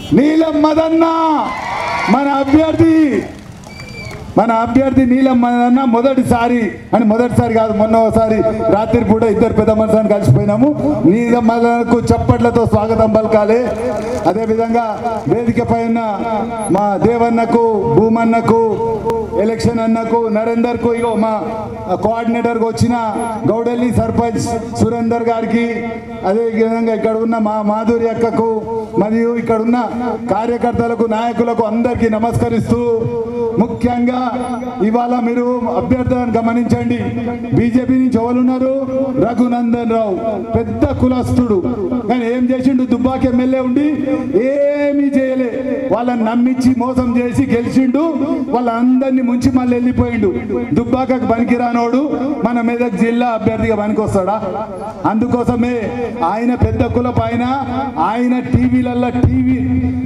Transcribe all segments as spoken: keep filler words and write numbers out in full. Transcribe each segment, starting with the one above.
నీలం మదన్న మన అభ్యర్థి మన అభ్యర్థి నీలం మదన్న మొదటిసారి అని మొదటిసారి కాదు మొన్న ఒకసారి రాత్రి పూట ఇద్దరు పెద్ద మనుషులను కలిసిపోయినాము. నీలం మదన్నకు చప్పట్లతో స్వాగతం పలకాలి. అదేవిధంగా వేదికపై ఉన్న మా దేవన్నకు, భూమన్నకు, ఎలక్షన్ అన్నకు, నరేందర్కు, ఇగో మా కోఆర్డినేటర్కి వచ్చిన గౌడెల్లి సర్పంచ్ సురేందర్ గారికి, అదేవిధంగా ఇక్కడ ఉన్న మా మాధురి అక్కకు మరియు ఇక్కడ ఉన్న కార్యకర్తలకు, నాయకులకు అందరికీ నమస్కరిస్తూ, ముఖ్యంగా ఇవాళ మీరు అభ్యర్థులను గమనించండి. బీజేపీ నుంచి ఎవరున్నారు? రఘునందన్ రావు, పెద్ద కులస్తుడు. కానీ ఏం చేసిండు? దుబ్బాక ఎమ్మెల్యే ఉండి ఏమీ చేయలే. వాళ్ళని నమ్మించి మోసం చేసి గెలిచిండు. వాళ్ళందరినీ ముంచి మళ్ళీ వెళ్ళిపోయిండు. దుబ్బాకకు పనికిరానోడు మన మెదక్ జిల్లా అభ్యర్థిగా పనికొస్తాడా? అందుకోసమే ఆయన పెద్ద కులపు ఆయన ఆయన టీవీలలో టీవీ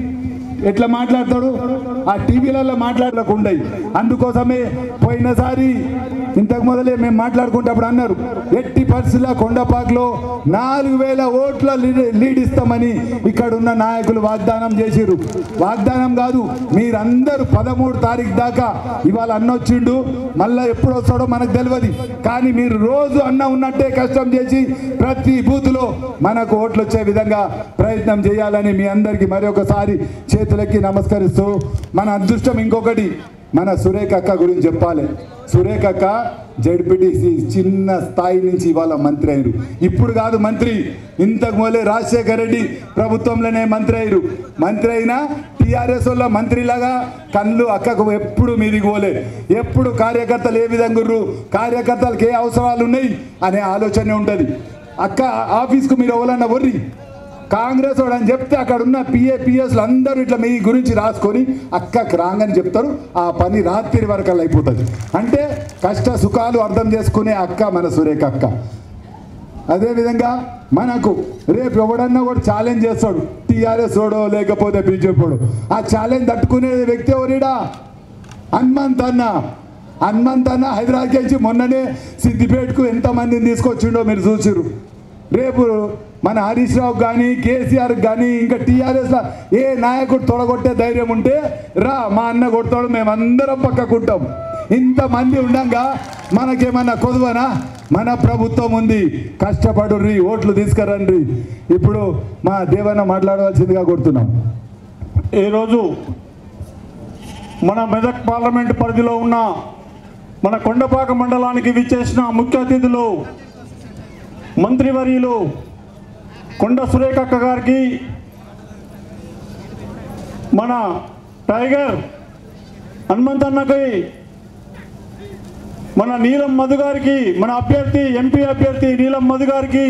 ఎట్లా మాట్లాడతాడు? ఆ టీవీలలో మాట్లాడకుండా. అందుకోసమే పోయినసారి ఇంతకు మొదలే మేము మాట్లాడుకుంటప్పుడు అన్నారు, ఎట్టి పరిస్థితుల్లో కొండపాకలో నాలుగు వేల ఓట్ల లీడ్ ఇస్తామని ఇక్కడ ఉన్న నాయకులు వాగ్దానం చేసిరు. వాగ్దానం కాదు, మీరందరూ పదమూడు తారీఖు దాకా ఇవాళ అన్న వచ్చిండు, మళ్ళీ ఎప్పుడు వస్తాడో మనకు తెలియదు. కానీ మీరు రోజు అన్న ఉన్నట్టే కష్టం చేసి ప్రతి బూత్లో మనకు ఓట్లు వచ్చే విధంగా ప్రయత్నం చేయాలని మీ అందరికీ మరొకసారి చేతులెక్కి నమస్కరిస్తూ, మన అదృష్టం ఇంకొకటి, మన సురేఖ అక్క గురించి చెప్పాలి. సురేఖ అక్క జడ్పీటీసీ చిన్న స్థాయి నుంచి ఇవాళ మంత్రి అయ్యారు. ఇప్పుడు కాదు మంత్రి, ఇంతకు మొదలే రాజశేఖర రెడ్డి ప్రభుత్వంలోనే మంత్రి అయ్యారు. మంత్రి అయినా టీఆర్ఎస్ వల్ల మంత్రిలాగా కళ్ళు అక్కకు ఎప్పుడు మీదికి పోలే. ఎప్పుడు కార్యకర్తలు ఏ విధంగా ఉర్రు, కార్యకర్తలకు ఏ అవసరాలు ఉన్నాయి అనే ఆలోచన ఉంటుంది. అక్క ఆఫీస్కు మీరు ఎవరన్నా వర్రి కాంగ్రెస్ వాడు అని చెప్తే అక్కడ ఉన్న పిఏ పిఎస్లు అందరూ ఇట్లా మీ గురించి రాసుకొని అక్కకు రాంగని చెప్తారు. ఆ పని రాత్రి వరకు అయిపోతుంది. అంటే కష్ట సుఖాలు అర్థం చేసుకునే అక్క మన సురేఖ అక్క. అదేవిధంగా మనకు రేపు ఎవడన్నా కూడా ఛాలెంజ్ చేస్తాడు, టీఆర్ఎస్ ఓడో లేకపోతే బీజేపీ ఓడో. ఆ ఛాలెంజ్ తట్టుకునే వ్యక్తి ఎవరిడా? హనుమంత్ అన్న. హనుమంత్ అన్న హైదరాబాద్కి వచ్చి మొన్ననే సిద్దిపేటకు ఎంతమందిని తీసుకొచ్చిండో మీరు చూసిరు. రేపు మన హరీష్ రావు కానీ కేసీఆర్ కానీ ఇంకా టీఆర్ఎస్లో ఏ నాయకుడు తొడగొట్టే ధైర్యం ఉంటే రా, మా అన్న కొడతాడు, మేమందరం పక్కకుంటాం. ఇంతమంది ఉండగా మనకేమన్నా కొదువనా? మన ప్రభుత్వం ఉంది, కష్టపడుర్రి, ఓట్లు తీసుకురండి. ఇప్పుడు మా దేవన్న మాట్లాడవలసిందిగా కోరుతున్నాం. ఈరోజు మన మెదక్ పార్లమెంటు పరిధిలో ఉన్న మన కొండపాక మండలానికి విచ్చేసిన ముఖ్య అతిథులు మంత్రివర్యులు కొండ సురేఖ అక్క గారికి, మన టైగర్ హనుమంత్ అన్నకి, మన నీలం మధు గారికి, మన అభ్యర్థి ఎంపీ అభ్యర్థి నీలం మధు గారికి,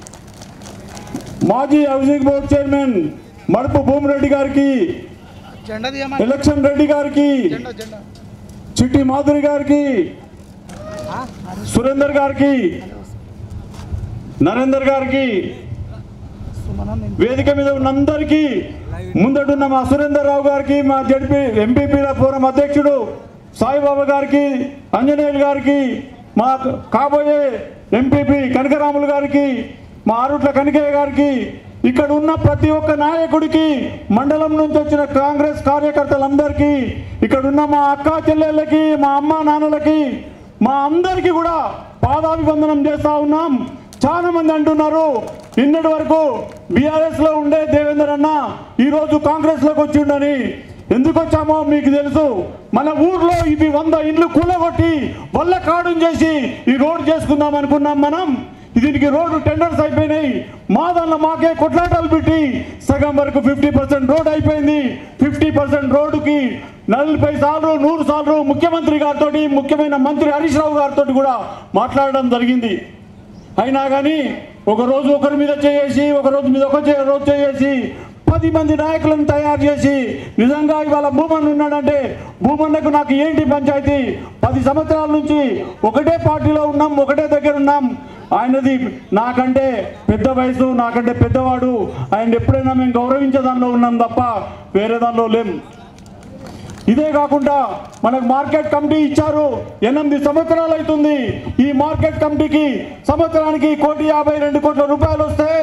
మాజీ housing board chairman Madupu Bhumireddy గారికి, ఎలక్షన్ రెడ్డి గారికి, చిట్టి మాధురి గారికి, సురేందర్ గారికి, నరేందర్ గారికి, వేదిక మీద ఉన్న అందరికీ, ముందటున్న మా సురేందర్ రావు గారికి, మా జడ్పీ ఎంపీపీల ఫోరం అధ్యక్షుడు సాయిబాబా గారికి, అంజనేయులు గారికి, మా కాబోయే ఎంపీపీ కనకరాములు గారికి, మా ఆరుట్ల కనికయ్య గారికి, ఇక్కడ ఉన్న ప్రతి ఒక్క నాయకుడికి, మండలం నుంచి వచ్చిన కాంగ్రెస్ కార్యకర్తలందరికీ, ఇక్కడ ఉన్న మా అక్క చెల్లెళ్ళకి, మా అమ్మ నాన్నలకి, మా అందరికీ కూడా పాదాభివందనం చేస్తా ఉన్నాం. చాలా మంది అంటున్నారు ఇన్నటి వరకు బీఆర్ఎస్ లో ఉండే దేవేందర్ అన్న ఈరోజు కాంగ్రెస్ లోకి వచ్చిండని. ఎందుకు వచ్చామో మీకు తెలుసు. మన ఊర్లో ఇవి వంద ఇండ్లు కూలగొట్టి వల్ల కాడం చేసి ఈ రోడ్డు చేసుకుందాం అనుకున్నాం మనం. దీనికి రోడ్డు టెండర్స్ అయిపోయినాయి. మా దానిలో మాకే కొట్లాటాలు పెట్టి సగం వరకు ఫిఫ్టీ పర్సెంట్ రోడ్ అయిపోయింది. ఫిఫ్టీ పర్సెంట్ రోడ్డుకి నలభై సార్లు నూరు సార్లు ముఖ్యమంత్రి గారితో, ముఖ్యమైన మంత్రి హరీష్ రావు గారితో కూడా మాట్లాడడం జరిగింది. అయినా కానీ ఒకరోజు ఒకరి మీద చేసి, ఒకరోజు మీద ఒక రోజు చేసి పది మంది నాయకులను తయారు చేసి, నిజంగా ఇవాళ భూమన్ ఉన్నాడంటే భూమన్నకు నాకు ఏంటి పంచాయతీ? పది సంవత్సరాల నుంచి ఒకటే పార్టీలో ఉన్నాం, ఒకటే దగ్గర ఉన్నాం. ఆయనది నాకంటే పెద్ద వయసు, నాకంటే పెద్దవాడు. ఆయన ఎప్పుడైనా మేము గౌరవించే దానిలో ఉన్నాం తప్ప వేరే దానిలో లేం. ఇదే కాకుండా మనకు మార్కెట్ కమిటీ ఇచ్చారు. ఎనిమిది సంవత్సరాలు అవుతుంది. ఈ మార్కెట్ కమిటీకి సంవత్సరానికి కోటి యాభై రెండు కోట్ల రూపాయలు వస్తే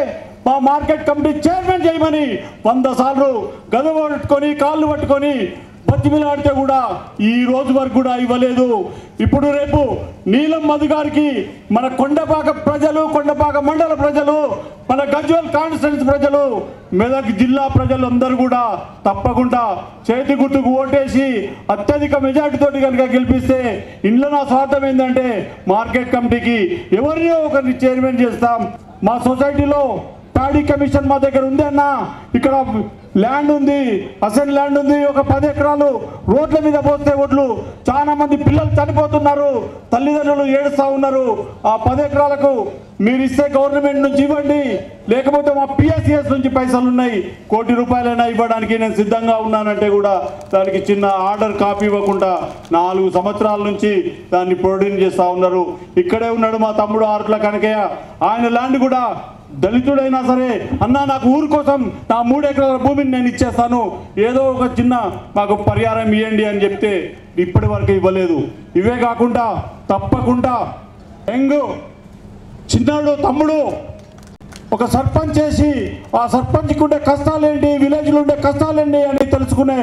మా మార్కెట్ కమిటీ చైర్మన్ చేయమని వంద సార్లు గదవ పట్టుకొని కాళ్ళు పట్టుకొని బతిమిలాడితే కూడా ఈ రోజు వరకు కూడా ఇవ్వలేదు. ఇప్పుడు రేపు నీలం మధు గారికి మన కొండపాక ప్రజలు, కొండపాక మండల ప్రజలు, మన గజ్వేల్ కాన్స్టిట్యున్సీ ప్రజలు, మెదక్ జిల్లా ప్రజలు అందరూ కూడా తప్పకుండా చేతి గుర్తుకు ఓటేసి అత్యధిక మెజార్టీతోటి కనుక గెలిపిస్తే ఇంట్లో నా స్వార్థం ఏంటంటే మార్కెట్ కమిటీకి ఎవరినో ఒకరిని చైర్మన్ చేస్తాం. మా సొసైటీలో ప్యాడీ కమిషన్ మా దగ్గర ఉంది అన్న, ఇక్కడ ల్యాండ్ ఉంది, అసెంట్ ల్యాండ్ ఉంది, ఒక పది ఎకరాలు రోడ్ల మీద పోస్తే ఓట్లు చాలా మంది పిల్లలు చనిపోతున్నారు, తల్లిదండ్రులు ఏడుస్తూ ఉన్నారు. ఆ పది ఎకరాలకు మీరు ఇస్తే గవర్నమెంట్ నుంచి ఇవ్వండి, లేకపోతే మా పిఎస్సిఎస్ నుంచి పైసలు ఉన్నాయి, కోటి రూపాయలైనా ఇవ్వడానికి నేను సిద్ధంగా ఉన్నానంటే కూడా దానికి చిన్న ఆర్డర్ కాపీ ఇవ్వకుండా నాలుగు సంవత్సరాల నుంచి దాన్ని ప్రొడ్యూస్ చేస్తూ ఉన్నారు. ఇక్కడే ఉన్నాడు మా తమ్ముడు ఆరుట్ల కనకయ్య, ఆయన ల్యాండ్ కూడా దళితుడైనా సరే అన్నా నాకు ఊరు కోసం నా మూడు ఎకరాల భూమిని నేను ఇచ్చేస్తాను, ఏదో ఒక చిన్న మాకు పరిహారం ఇవ్వండి అని చెప్తే ఇప్పటి వరకు ఇవ్వలేదు. ఇవే కాకుండా తప్పకుండా యంగ్ చిన్నాడు తమ్ముడు ఒక సర్పంచ్ చేసి ఆ సర్పంచ్కి ఉండే కష్టాలేంటి, విలేజ్లో ఉండే కష్టాలేంటి అని తెలుసుకునే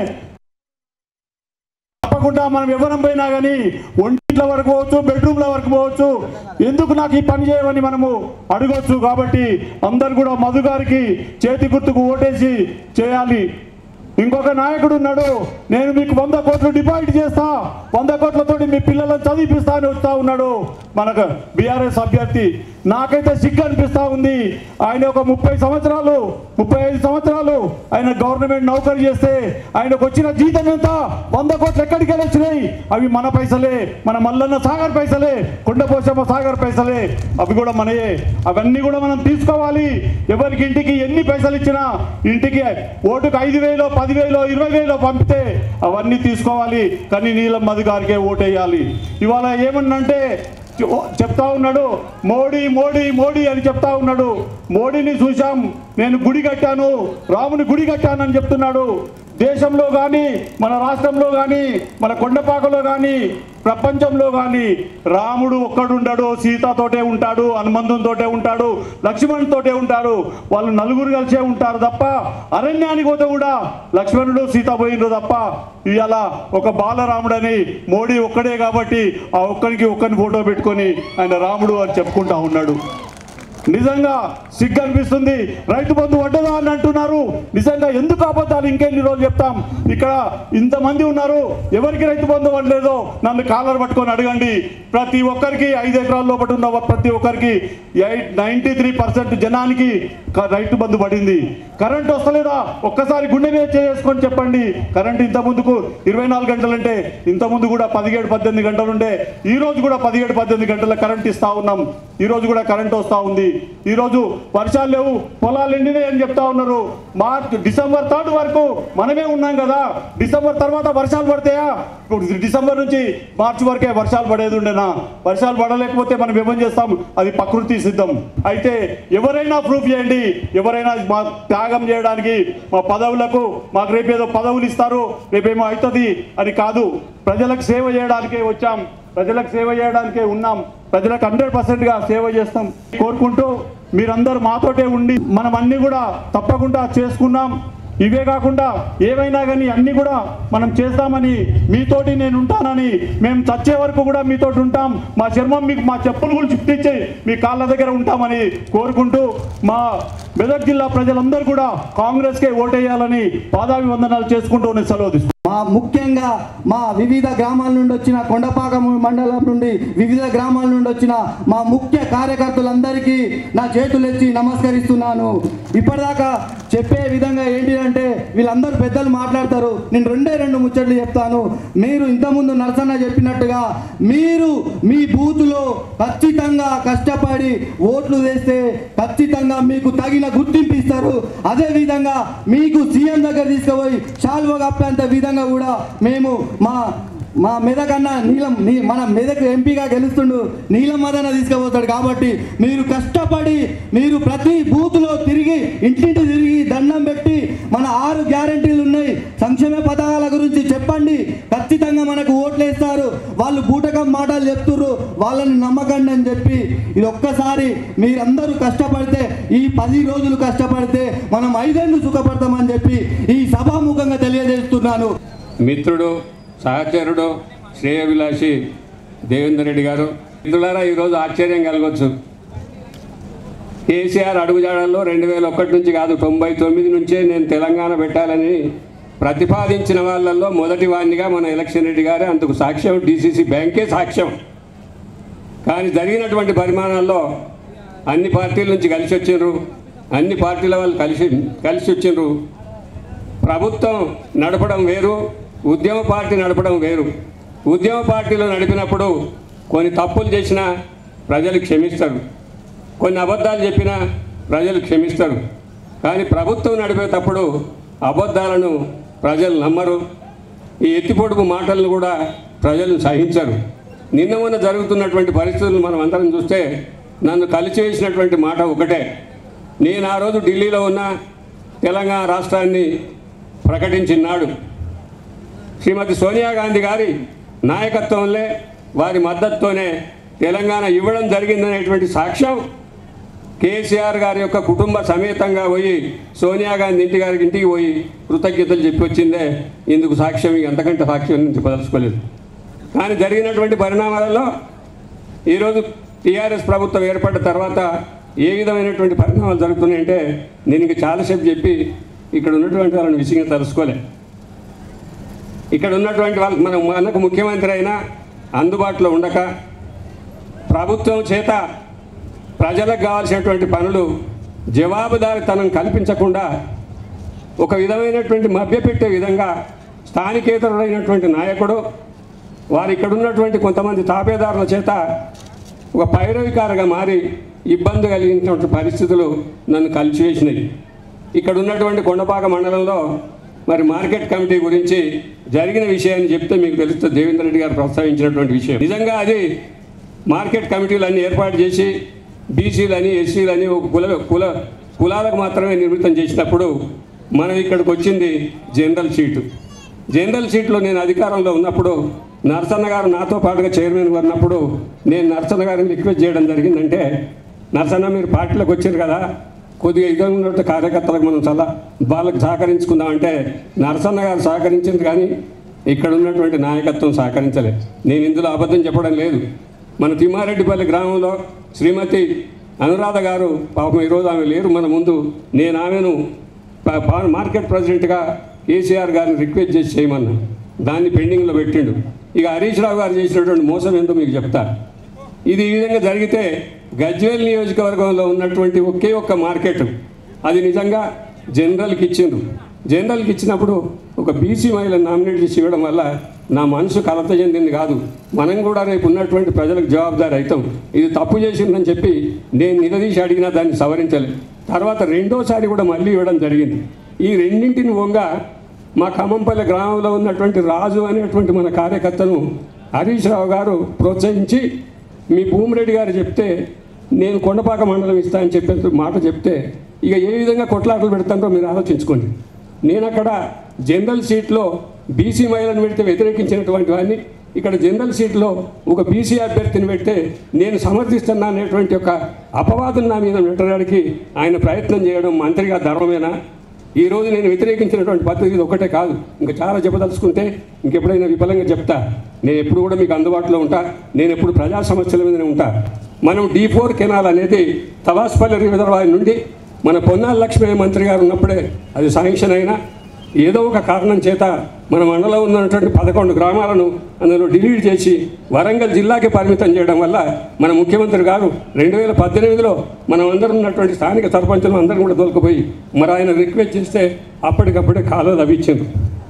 తప్పకుండా మనం ఎవరం పోయినా కానీ ఒంటింట్ల వరకు పోవచ్చు, బెడ్రూమ్ల వరకు పోవచ్చు, ఎందుకు నాకు ఈ పని చేయమని మనము అడగవచ్చు. కాబట్టి అందరు కూడా మధు గారికి చేతి గుర్తుకు ఓటేసి చేయాలి. ఇంకొక నాయకుడు ఉన్నాడు, నేను మీకు వంద కోట్లు డిపాజిట్ చేస్తా, వంద కోట్లతోటి మీ పిల్లలను చదివిపిస్తా అని వస్తూ ఉన్నాడు మనకు బీఆర్ఎస్ అభ్యర్థి. నాకైతే సిగ్గు అనిపిస్తూ ఉంది. ఆయన ఒక ముప్పై సంవత్సరాలు ముప్పై ఐదు సంవత్సరాలు ఆయన గవర్నమెంట్ నౌకరీ చేస్తే ఆయనకు వచ్చిన జీతం ఎంత, వంద కోట్లు ఎక్కడికి వెళ్ళి వచ్చినాయి? అవి మన పైసలే, మన మల్లన్న సాగర్ పైసలే, కొండపోశమ్మ సాగర్ పైసలే, అవి కూడా మనయే. అవన్నీ కూడా మనం తీసుకోవాలి. ఎవరికి ఇంటికి ఎన్ని పైసలు ఇచ్చినా ఇంటికి ఓటుకు ఐదు వేలు పదివేలు ఇరవై వేలు పంపితే అవన్నీ తీసుకోవాలి. కానీ నీలం మధు గారికే ఓటేయాలి. ఇవాళ ఏమన్నంటే చెప్తా ఉన్నాడు, మోడీ మోడీ మోడీ అని చెప్తా ఉన్నాడు. మోడీని చూశాం, నేను గుడి కట్టాను, రాముని గుడి కట్టాను అని చెప్తున్నాడు. దేశంలో కానీ మన రాష్ట్రంలో కానీ మన కొండపాకలో కానీ ప్రపంచంలో కానీ రాముడు ఒక్కడుంటాడు, సీతతోటే ఉంటాడు, హనుమంతునితోటే ఉంటాడు, లక్ష్మణునితోటే ఉంటాడు. వాళ్ళు నలుగురు కలిసే ఉంటారు తప్ప అరణ్యానికి పోతే కూడా లక్ష్మణుడు సీత పోయినరు తప్ప ఇవాళ ఒక బాలరాముడని మోడీ ఒక్కడే కాబట్టి ఆ ఒక్కరికి ఒక్కరిని ఫోటో పెట్టుకొని ఆయన రాముడు అని చెప్పుకుంటా ఉన్నాడు. నిజంగా సిగ్గు అనిపిస్తుంది. రైతు బంధు వడ్డదా అని అంటున్నారు. నిజంగా ఎందుకు అబద్ధాలు ఇంకెన్ని రోజులు చెప్తాం? ఇక్కడ ఇంతమంది ఉన్నారు, ఎవరికి రైతు బంధు పడలేదో నన్ను కాలర్ పట్టుకొని అడగండి. ప్రతి ఒక్కరికి ఐదు ఎకరాల లోపల ఉన్న ప్రతి ఒక్కరికి ఎయిట్ నైంటీ త్రీ పర్సెంట్ జనానికి రైతు బంధు పడింది. కరెంట్ వస్తలేదా? ఒక్కసారి గుండె మీద చేసుకొని చెప్పండి. కరెంట్ ఇంత ముందుకు ఇరవై నాలుగు గంటలంటే ఇంతకుముందు కూడా పదిహేడు పద్దెనిమిది గంటలు ఉండే, ఈ రోజు కూడా పదిహేడు పద్దెనిమిది గంటల కరెంట్ ఇస్తా ఉన్నాం. ఈ రోజు కూడా కరెంట్ వస్తూ ఉంది. ఈరోజు వర్షాలు లేవు, పొలాలు ఎండినాయి అని చెప్తా ఉన్నారు. మార్చ్ డిసెంబర్ థర్డ్ వరకు మనమే ఉన్నాం కదా, డిసెంబర్ తర్వాత వర్షాలు పడతాయా? డిసెంబర్ నుంచి మార్చి వరకే వర్షాలు పడేది ఉండేనా? వర్షాలు పడలేకపోతే మనం ఏమని చేస్తాం? అది ప్రకృతి సిద్ధం. అయితే ఎవరైనా ప్రూఫ్ చేయండి, ఎవరైనా మా త్యాగం చేయడానికి మా పదవులకు మాకు రేపేదో పదవులు ఇస్తారు, రేపేమో అవుతుంది అని కాదు, ప్రజలకు సేవ చేయడానికే వచ్చాం, ప్రజలకు సేవ చేయడానికే ఉన్నాం, ప్రజలకు హండ్రెడ్ పర్సెంట్గా సేవ చేస్తాం కోరుకుంటూ మీరందరూ మాతోటే ఉండి మనం అన్నీ కూడా తప్పకుండా చేసుకున్నాం. ఇవే కాకుండా ఏవైనా కానీ అన్నీ కూడా మనం చేస్తామని, మీతోటి నేను ఉంటానని, మేము చచ్చే వరకు కూడా మీతోటి ఉంటాం, మా చర్మం మీకు మా చెప్పులు కూడా చుట్టించి మీ కాళ్ళ దగ్గర ఉంటామని కోరుకుంటూ మా మెదక్ జిల్లా ప్రజలందరూ కూడా కాంగ్రెస్కే ఓటేయాలని పాదాభివందనాలు చేసుకుంటూ నేను సెలవు తీసుకుంటాను. మా ముఖ్యంగా మా వివిధ గ్రామాల నుండి వచ్చిన కొండపాక మండలం నుండి వివిధ గ్రామాల నుండి వచ్చిన మా ముఖ్య కార్యకర్తలందరికీ నా చేతులెత్తి నమస్కరిస్తున్నాను. ఇప్పటిదాకా చెప్పే విధంగా ఏంటిదంటే వీళ్ళందరూ పెద్దలు మాట్లాడతారు, నేను రెండే రెండు ముచ్చట్లు చెప్తాను. మీరు ఇంతకుముందు నరసన్న చెప్పినట్టుగా మీరు మీ బూతులో ఖచ్చితంగా కష్టపడి ఓట్లు వేస్తే ఖచ్చితంగా మీకు తగిన గుర్తింపు ఇస్తారు. అదేవిధంగా మీకు సీఎం దగ్గర తీసుకుపోయి శాల్వ కప్పేంత విధంగా కూడా మేము మా మా మెదక్ అన్న నీలం నీ మన మెదక్ ఎంపీగా గెలుస్తుండు నీలం మదన తీసుకుపోతాడు. కాబట్టి మీరు కష్టపడి మీరు ప్రతి బూత్లో తిరిగి ఇంటింటి తిరిగి దండం పెట్టి మన ఆరు గ్యారంటీలు ఉన్నాయి, సంక్షేమ పథకాల గురించి చెప్పండి. ఖచ్చితంగా మనకు ఓట్లు వేస్తారు. వాళ్ళు బూటకం మాటలు చెప్తుర్రు, వాళ్ళని నమ్మకండి అని చెప్పి ఇది ఒక్కసారి మీరందరూ కష్టపడితే, ఈ పది రోజులు కష్టపడితే మనం ఐదేళ్ళు సుఖపడతామని చెప్పి ఈ సభాముఖంగా తెలియజేస్తున్నాను. మిత్రుడు, సహచరుడు, శ్రేయభిలాషి దేవేందర్ రెడ్డి గారు, మిత్రులారా, ఈరోజు ఆశ్చర్యం కలగవచ్చు. కేసీఆర్ అడుగుజాడల్లో రెండు వేల ఒకటి నుంచి కాదు, తొంభై తొమ్మిది నుంచే నేను తెలంగాణ పెట్టాలని ప్రతిపాదించిన వాళ్ళల్లో మొదటి వాడినిగా మన ఎలక్షన్ రెడ్డి గారే అందుకు సాక్ష్యం, డీసీసీ బ్యాంకే సాక్ష్యం. కానీ జరిగినటువంటి పరిమాణాల్లో అన్ని పార్టీల నుంచి కలిసి వచ్చిండ్రు, అన్ని పార్టీల వాళ్ళు కలిసి కలిసి వచ్చిండ్రు. ప్రభుత్వం నడపడం వేరు, ఉద్యమ పార్టీ నడపడం వేరు. ఉద్యమ పార్టీలో నడిపినప్పుడు కొన్ని తప్పులు చేసినా ప్రజలు క్షమిస్తారు, కొన్ని అబద్ధాలు చెప్పినా ప్రజలు క్షమిస్తారు. కానీ ప్రభుత్వం నడిపేటప్పుడు అబద్ధాలను ప్రజలు నమ్మరు, ఈ ఎత్తిపొడుపు మాటలను కూడా ప్రజలు సహించరు. నిన్న మొన్న జరుగుతున్నటువంటి పరిస్థితులు మనం అందరం చూస్తే నన్ను కలిసి వేసినటువంటి మాట ఒకటే. నేను ఆ రోజు ఢిల్లీలో ఉన్న తెలంగాణ రాష్ట్రాన్ని ప్రకటించినాడు శ్రీమతి సోనియా గాంధీ గారి నాయకత్వంలో, వారి మద్దతుతోనే తెలంగాణ ఇవ్వడం జరిగిందనేటువంటి సాక్ష్యం కేసీఆర్ గారి యొక్క కుటుంబ సమేతంగా పోయి సోనియా గాంధీ ఇంటి గారికి ఇంటికి పోయి కృతజ్ఞతలు చెప్పి వచ్చిందే. ఇందుకు సాక్ష్యం ఎంతకంటే సాక్ష్యం నుంచి పదలుచుకోలేదు. కానీ జరిగినటువంటి పరిణామాలలో ఈరోజు టీఆర్ఎస్ ప్రభుత్వం ఏర్పడిన తర్వాత ఏ విధమైనటువంటి పరిణామాలు జరుగుతున్నాయంటే నేను ఇంక చాలాసేపు చెప్పి ఇక్కడ ఉన్నటువంటి వాళ్ళని విషయంగా తెలుసుకోలే. ఇక్కడ ఉన్నటువంటి వాళ్ళకి మనం మనకు ముఖ్యమంత్రి అయినా అందుబాటులో ఉండక, ప్రభుత్వం చేత ప్రజలకు కావాల్సినటువంటి పనులు జవాబుదారీతనం కల్పించకుండా ఒక విధమైనటువంటి మభ్యపెట్టే విధంగా స్థానికేతరుడైనటువంటి నాయకుడు వారు ఇక్కడ ఉన్నటువంటి కొంతమంది తాపేదారుల చేత ఒక పైరవికారగా మారి ఇబ్బంది కలిగినటువంటి పరిస్థితులు నన్ను కలిసివేసినాయి. ఇక్కడ ఉన్నటువంటి కొండపాక మండలంలో మరి మార్కెట్ కమిటీ గురించి జరిగిన విషయాన్ని చెప్తే మీకు తెలుస్తుంది. దేవేందర్ రెడ్డి గారు ప్రస్తావించినటువంటి విషయం నిజంగా అది మార్కెట్ కమిటీలన్నీ ఏర్పాటు చేసి బీసీలని ఎస్సీలని ఒక కుల కుల కులాలకు మాత్రమే నిర్మితం చేసినప్పుడు మనం ఇక్కడికి వచ్చింది జనరల్ సీటు. జనరల్ సీట్లో నేను అధికారంలో ఉన్నప్పుడు నరసన్న గారు నాతో పాటుగా చైర్మన్ ఉన్నప్పుడు నేను నరసన్న గారిని రిక్వెస్ట్ చేయడం జరిగిందంటే, నరసన్న మీరు పార్టీలోకి వచ్చారు కదా, కొద్దిగా ఇద్దరు ఉన్నట్టు కార్యకర్తలకు మనం చాలా వాళ్ళకి సహకరించుకుందామంటే నరసన్న గారు సహకరించింది, కానీ ఇక్కడ ఉన్నటువంటి నాయకత్వం సహకరించలేదు. నేను ఇందులో అబద్ధం చెప్పడం లేదు. మన తిమ్మారెడ్డిపల్లి గ్రామంలో శ్రీమతి అనురాధ గారు, పాపం ఈరోజు ఆమె లేరు మన ముందు, నేను ఆమెను మార్కెట్ ప్రెసిడెంట్గా కేసీఆర్ గారిని రిక్వెస్ట్ చేసి చేయమన్నా, దాన్ని పెండింగ్లో పెట్టిండు. ఇక హరీష్ రావు గారు చేసినటువంటి మోసం ఏందో మీకు చెప్తా. ఇది ఈ విధంగా జరిగితే గజ్వేల్ నియోజకవర్గంలో ఉన్నటువంటి ఒకే ఒక్క మార్కెట్ అది నిజంగా జనరల్కి ఇచ్చిండ్రు. జనరల్కి ఇచ్చినప్పుడు ఒక బీసీ మహిళను నామినేట్ చేసి ఇవ్వడం వల్ల నా మనసు కలత చెందింది కాదు, మనం కూడా రేపు ఉన్నటువంటి ప్రజలకు జవాబుదారి అవుతాం. ఇది తప్పు చేసిందని చెప్పి నేను నిలదీసి అడిగినా దాన్ని సవరించలేదు. తర్వాత రెండోసారి కూడా మళ్ళీ ఇవ్వడం జరిగింది. ఈ రెండింటిని వంగ మా ఖమ్మంపల్లి గ్రామంలో ఉన్నటువంటి రాజు అనేటువంటి మన కార్యకర్తను హరీష్ రావు గారు ప్రోత్సహించి మీ భూమిరెడ్డి గారు చెప్తే నేను కొండపాక మండలం ఇస్తా అని చెప్పే మాట చెప్తే ఇక ఏ విధంగా కొట్లాటలు పెడతారో మీరు ఆలోచించుకోండి. నేను అక్కడ జనరల్ సీట్లో బీసీ మహిళను పెడితే వ్యతిరేకించినటువంటి వాడిని, ఇక్కడ జనరల్ సీట్లో ఒక బీసీ అభ్యర్థిని పెడితే నేను సమర్థిస్తున్నా అనేటువంటి ఒక అపవాదం నా మీద పెట్టడానికి ఆయన ప్రయత్నం చేయడం మంత్రిగా ధర్మమేనా? ఈరోజు నేను వ్యతిరేకించినటువంటి పద్ధతి ఇది ఒకటే కాదు, ఇంకా చాలా చెప్పదలుచుకుంటే ఇంకెప్పుడైనా విఫలంగా చెప్తా. నేను ఎప్పుడు కూడా మీకు అందుబాటులో ఉంటా, నేను ఎప్పుడు ప్రజా సమస్యల మీదనే ఉంటా. మనం డీ ఫోర్ కెనాల్ అనేది తవాస్పల్లి రిజర్వాయర్ నుండి మన పొన్నాల లక్ష్మీ మంత్రి గారు ఉన్నప్పుడే అది శాంక్షన్ అయినా ఏదో ఒక కారణం చేత మన మండలంలో ఉన్నటువంటి పదకొండు గ్రామాలను అందులో డిలీట్ చేసి వరంగల్ జిల్లాకి పరిమితం చేయడం వల్ల మన ముఖ్యమంత్రి గారు రెండు వేల పద్దెనిమిదిలో మనం అందరం ఉన్నటువంటి స్థానిక సర్పంచులు అందరం కూడా దొరికిపోయి మరి ఆయన రిక్వెస్ట్ చేస్తే అప్పటికప్పుడే కాలువ తవ్వించింది.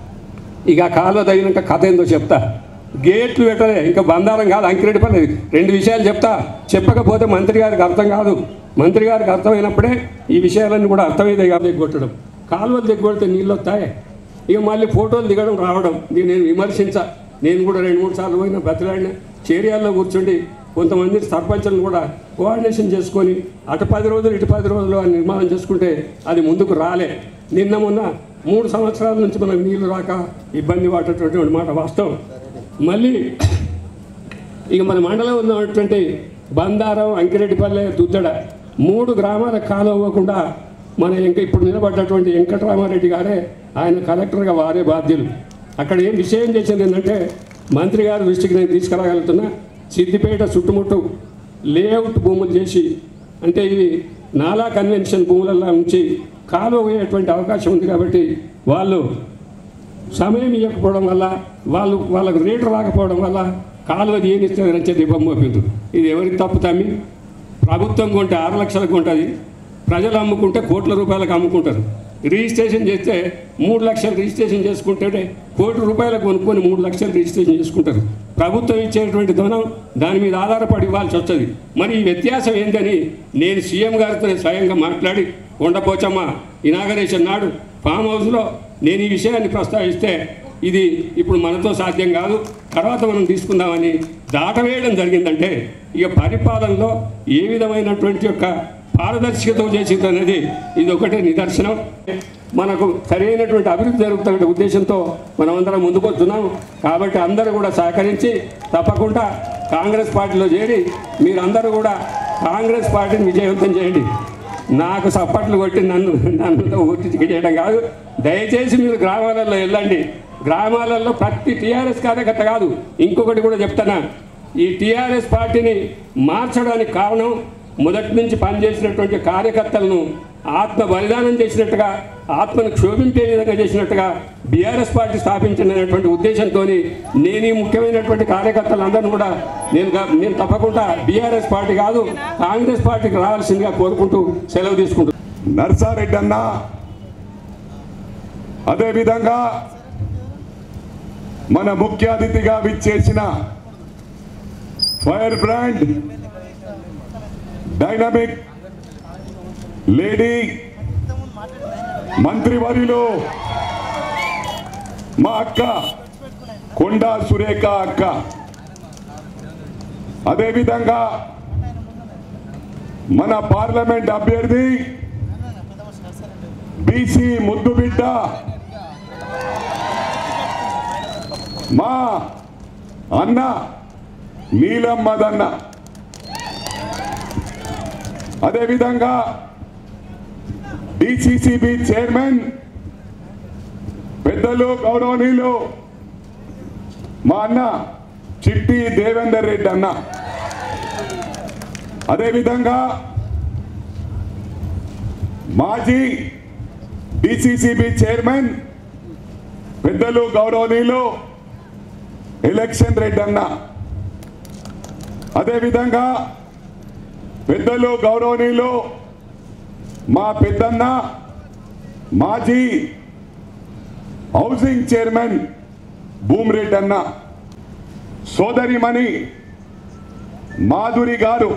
ఇక కాలువ తగినాక కథ ఏందో చెప్తా. గేట్లు పెట్టలే, ఇంకా బంధారం కాదు, అంకిరెడ్డిపల్లి. రెండు విషయాలు చెప్తా, చెప్పకపోతే మంత్రి గారికి అర్థం కాదు. మంత్రి గారికి అర్థమైనప్పుడే ఈ విషయాలన్నీ కూడా అర్థమైతే కాదు. కొట్టడం కాలువలు దిగ్గొడితే నీళ్ళు వస్తాయి, ఇక మళ్ళీ ఫోటోలు దిగడం రావడం, దీన్ని నేను విమర్శించా. నేను కూడా రెండు మూడు సార్లు పోయిన బతిలాడిన చేరియాల్లో కూర్చుండి కొంతమంది సర్పంచులను కూడా కోఆర్డినేషన్ చేసుకొని అటు పది రోజులు ఇటు పది రోజులు అని నిర్మాణం చేసుకుంటే అది ముందుకు రాలే. నిన్న మొన్న మూడు సంవత్సరాల నుంచి మనకు నీళ్లు రాక ఇబ్బంది పడేటటువంటి మాట వాస్తవం. మళ్ళీ ఇక మన మండలం ఉన్నటువంటి బందారం, అంకిరెడ్డిపల్లె, దుద్దడ మూడు గ్రామాల కాలువకుండా మన ఇంకా ఇప్పుడు నిలబడ్డటువంటి వెంకటరామారెడ్డి గారే ఆయన కలెక్టర్గా వారే బాధ్యులు. అక్కడ ఏం విషయం చేసింది ఏంటంటే మంత్రి గారి దృష్టికి నేను తీసుకురాగలుగుతున్నా, సిద్దిపేట చుట్టుముట్టు లేఅవుట్ భూములు చేసి అంటే ఇది నాలా కన్వెన్షన్ భూములలో ఉంచి కాలువ పోయేటువంటి అవకాశం ఉంది కాబట్టి వాళ్ళు సమయం ఇవ్వకపోవడం వల్ల వాళ్ళు వాళ్ళకు రేటు రాకపోవడం వల్ల కాలువ ఏనిస్తుంది అని చెప్పి బొమ్మ మోపింది. ఇది ఎవరికి తప్పు తమ్మి? ప్రభుత్వం కొంటే ఆరు లక్షలకు ఉంటుంది, ప్రజలు అమ్ముకుంటే కోట్ల రూపాయలకు అమ్ముకుంటారు. రిజిస్ట్రేషన్ చేస్తే మూడు లక్షలు రిజిస్ట్రేషన్ చేసుకుంటే కోటి రూపాయలకు కొనుక్కొని మూడు లక్షలు రిజిస్ట్రేషన్ చేసుకుంటారు. ప్రభుత్వం ఇచ్చేటువంటి ధనం దాని మీద ఆధారపడి ఇవ్వాల్సి వస్తుంది. మరి ఈ వ్యత్యాసం ఏంటని నేను సీఎం గారితో స్వయంగా మాట్లాడి కొండపోచమ్మ ఇనాగరేషన్ నాడు ఫామ్ హౌస్లో నేను ఈ విషయాన్ని ప్రస్తావిస్తే ఇది ఇప్పుడు మనతో సాధ్యం కాదు, తర్వాత మనం తీసుకుందామని దాటవేయడం జరిగిందంటే ఇక పరిపాలనలో ఏ విధమైనటువంటి యొక్క పారదర్శకత చేసింది అనేది ఇది ఒకటే నిదర్శనం. మనకు సరైనటువంటి అభివృద్ధి జరుగుతున్న ఉద్దేశంతో మనమందరం ముందుకు వస్తున్నాం. కాబట్టి అందరూ కూడా సహకరించి తప్పకుండా కాంగ్రెస్ పార్టీలో చేరి మీరందరూ కూడా కాంగ్రెస్ పార్టీని విజయవంతం చేయండి. నాకు సప్పట్లు కొట్టి నన్ను నన్ను ఊర్చి చేయడం కాదు. దయచేసి మీరు గ్రామాలలో వెళ్ళండి. గ్రామాలలో ప్రతి టీఆర్ఎస్ కార్యకర్త కాదు, ఇంకొకటి కూడా చెప్తానా, ఈ టీఆర్ఎస్ పార్టీని మార్చడానికి కారణం మొదటి నుంచి పనిచేసినటువంటి కార్యకర్తలను ఆత్మ బలిదానం చేసినట్టుగా, ఆత్మను క్షోభించే విధంగా చేసినట్టుగా బీఆర్ఎస్ పార్టీ స్థాపించినటువంటి ఉద్దేశంతో నేను ఈ ముఖ్యమైనటువంటి కార్యకర్తలందరినీ కూడా నేను నేను తప్పకుండా బీఆర్ఎస్ పార్టీ కాదు కాంగ్రెస్ పార్టీకి రావాల్సిందిగా కోరుకుంటూ సెలవు తీసుకుంటున్నాను. నర్సారెడ్డి అన్న, అదేవిధంగా మన ముఖ్య అతిథిగా విచ్చేసిన ఫైర్ బ్రాండ్ డైనమిక్ లేడీ మంత్రివర్యులు మా అక్క కొండా సురేఖ అక్క, అదేవిధంగా మన పార్లమెంట్ అభ్యర్థి బీసీ ముద్దు బిడ్డ మా అన్న నీలం మదన్న, అదేవిధంగా డిసిసిబి చైర్మన్ పెద్దలు గౌరవనీయులు మా అన్న చిట్టి దేవేందర్ రెడ్డి అన్న, అదేవిధంగా మాజీ డిసిసిబి చైర్మన్ పెద్దలు గౌరవనీయులు ఎలక్షన్ రెడ్డి అన్న, అదేవిధంగా పెద్దలు గౌరవనీయులు మా పెద్దన్న మాజీ హౌసింగ్ చైర్మన్ భూమిరెడ్డి అన్న, సోదరిమణి మాధురి గారు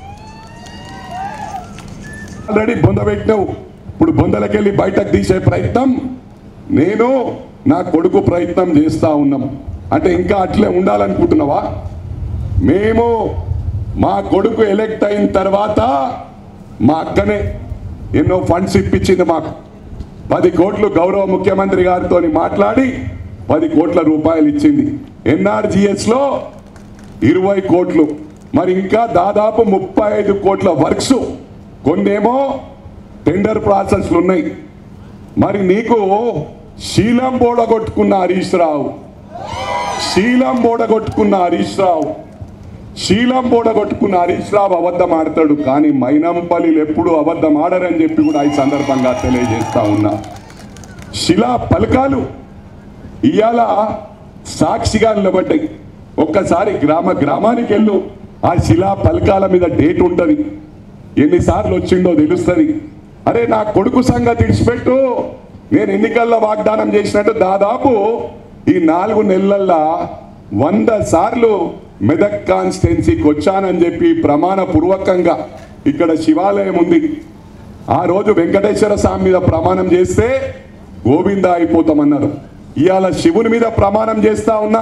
ఆల్రెడీ బొంద పెట్టినావు, ఇప్పుడు బొందలకెళ్ళి బయటకు తీసే ప్రయత్నం నేను నా కొడుకు ప్రయత్నం చేస్తా ఉన్నాం. అంటే ఇంకా అట్లే ఉండాలనుకుంటున్నావా? మేము మా కొడుకు ఎలక్ట్ అయిన తర్వాత మా అక్కనే ఎన్నో ఫండ్స్ ఇప్పించింది మాకు. పది కోట్లు గౌరవ ముఖ్యమంత్రి గారితో మాట్లాడి పది కోట్ల రూపాయలు ఇచ్చింది. ఎన్ఆర్జిఎస్లో ఇరవై కోట్లు, మరి ఇంకా దాదాపు ముప్పై ఐదు కోట్ల వర్క్స్, కొన్నేమో టెండర్ ప్రాసెస్లు ఉన్నాయి. మరి నీకు శీలం బోడగొట్టుకున్న హరీష్ రావు శీలం బోడగొట్టుకున్న హరీష్ రావు శీలం బోడగొట్టుకున్న హరీష్ రావు అబద్ధం ఆడతాడు, కానీ మైనంపల్లిలు ఎప్పుడు అబద్ధం ఆడరని చెప్పి కూడా ఈ సందర్భంగా తెలియజేస్తా ఉన్నా. శిలా పలకాలు ఇవాళ సాక్షిగా నిలబడ్డాయి. ఒక్కసారి గ్రామ గ్రామానికి వెళ్ళు, ఆ శిలా పలకాల మీద డేట్ ఉంటుంది, ఎన్నిసార్లు వచ్చిండో తెలుస్తుంది. అరే నా కొడుకు సంగతి విడిచిపెట్టు, నేను ఎన్నికల్లో వాగ్దానం చేసినట్టు దాదాపు ఈ నాలుగు నెలల్లో వంద సార్లు మెదక్ కాన్స్టిట్యున్సీకి వచ్చానని చెప్పి ప్రమాణ పూర్వకంగా ఇక్కడ శివాలయం ఉంది. ఆ రోజు వెంకటేశ్వర స్వామి మీద ప్రమాణం చేస్తే గోవింద అయిపోతామన్నారు. ఇవాళ శివుని మీద ప్రమాణం చేస్తా ఉన్నా,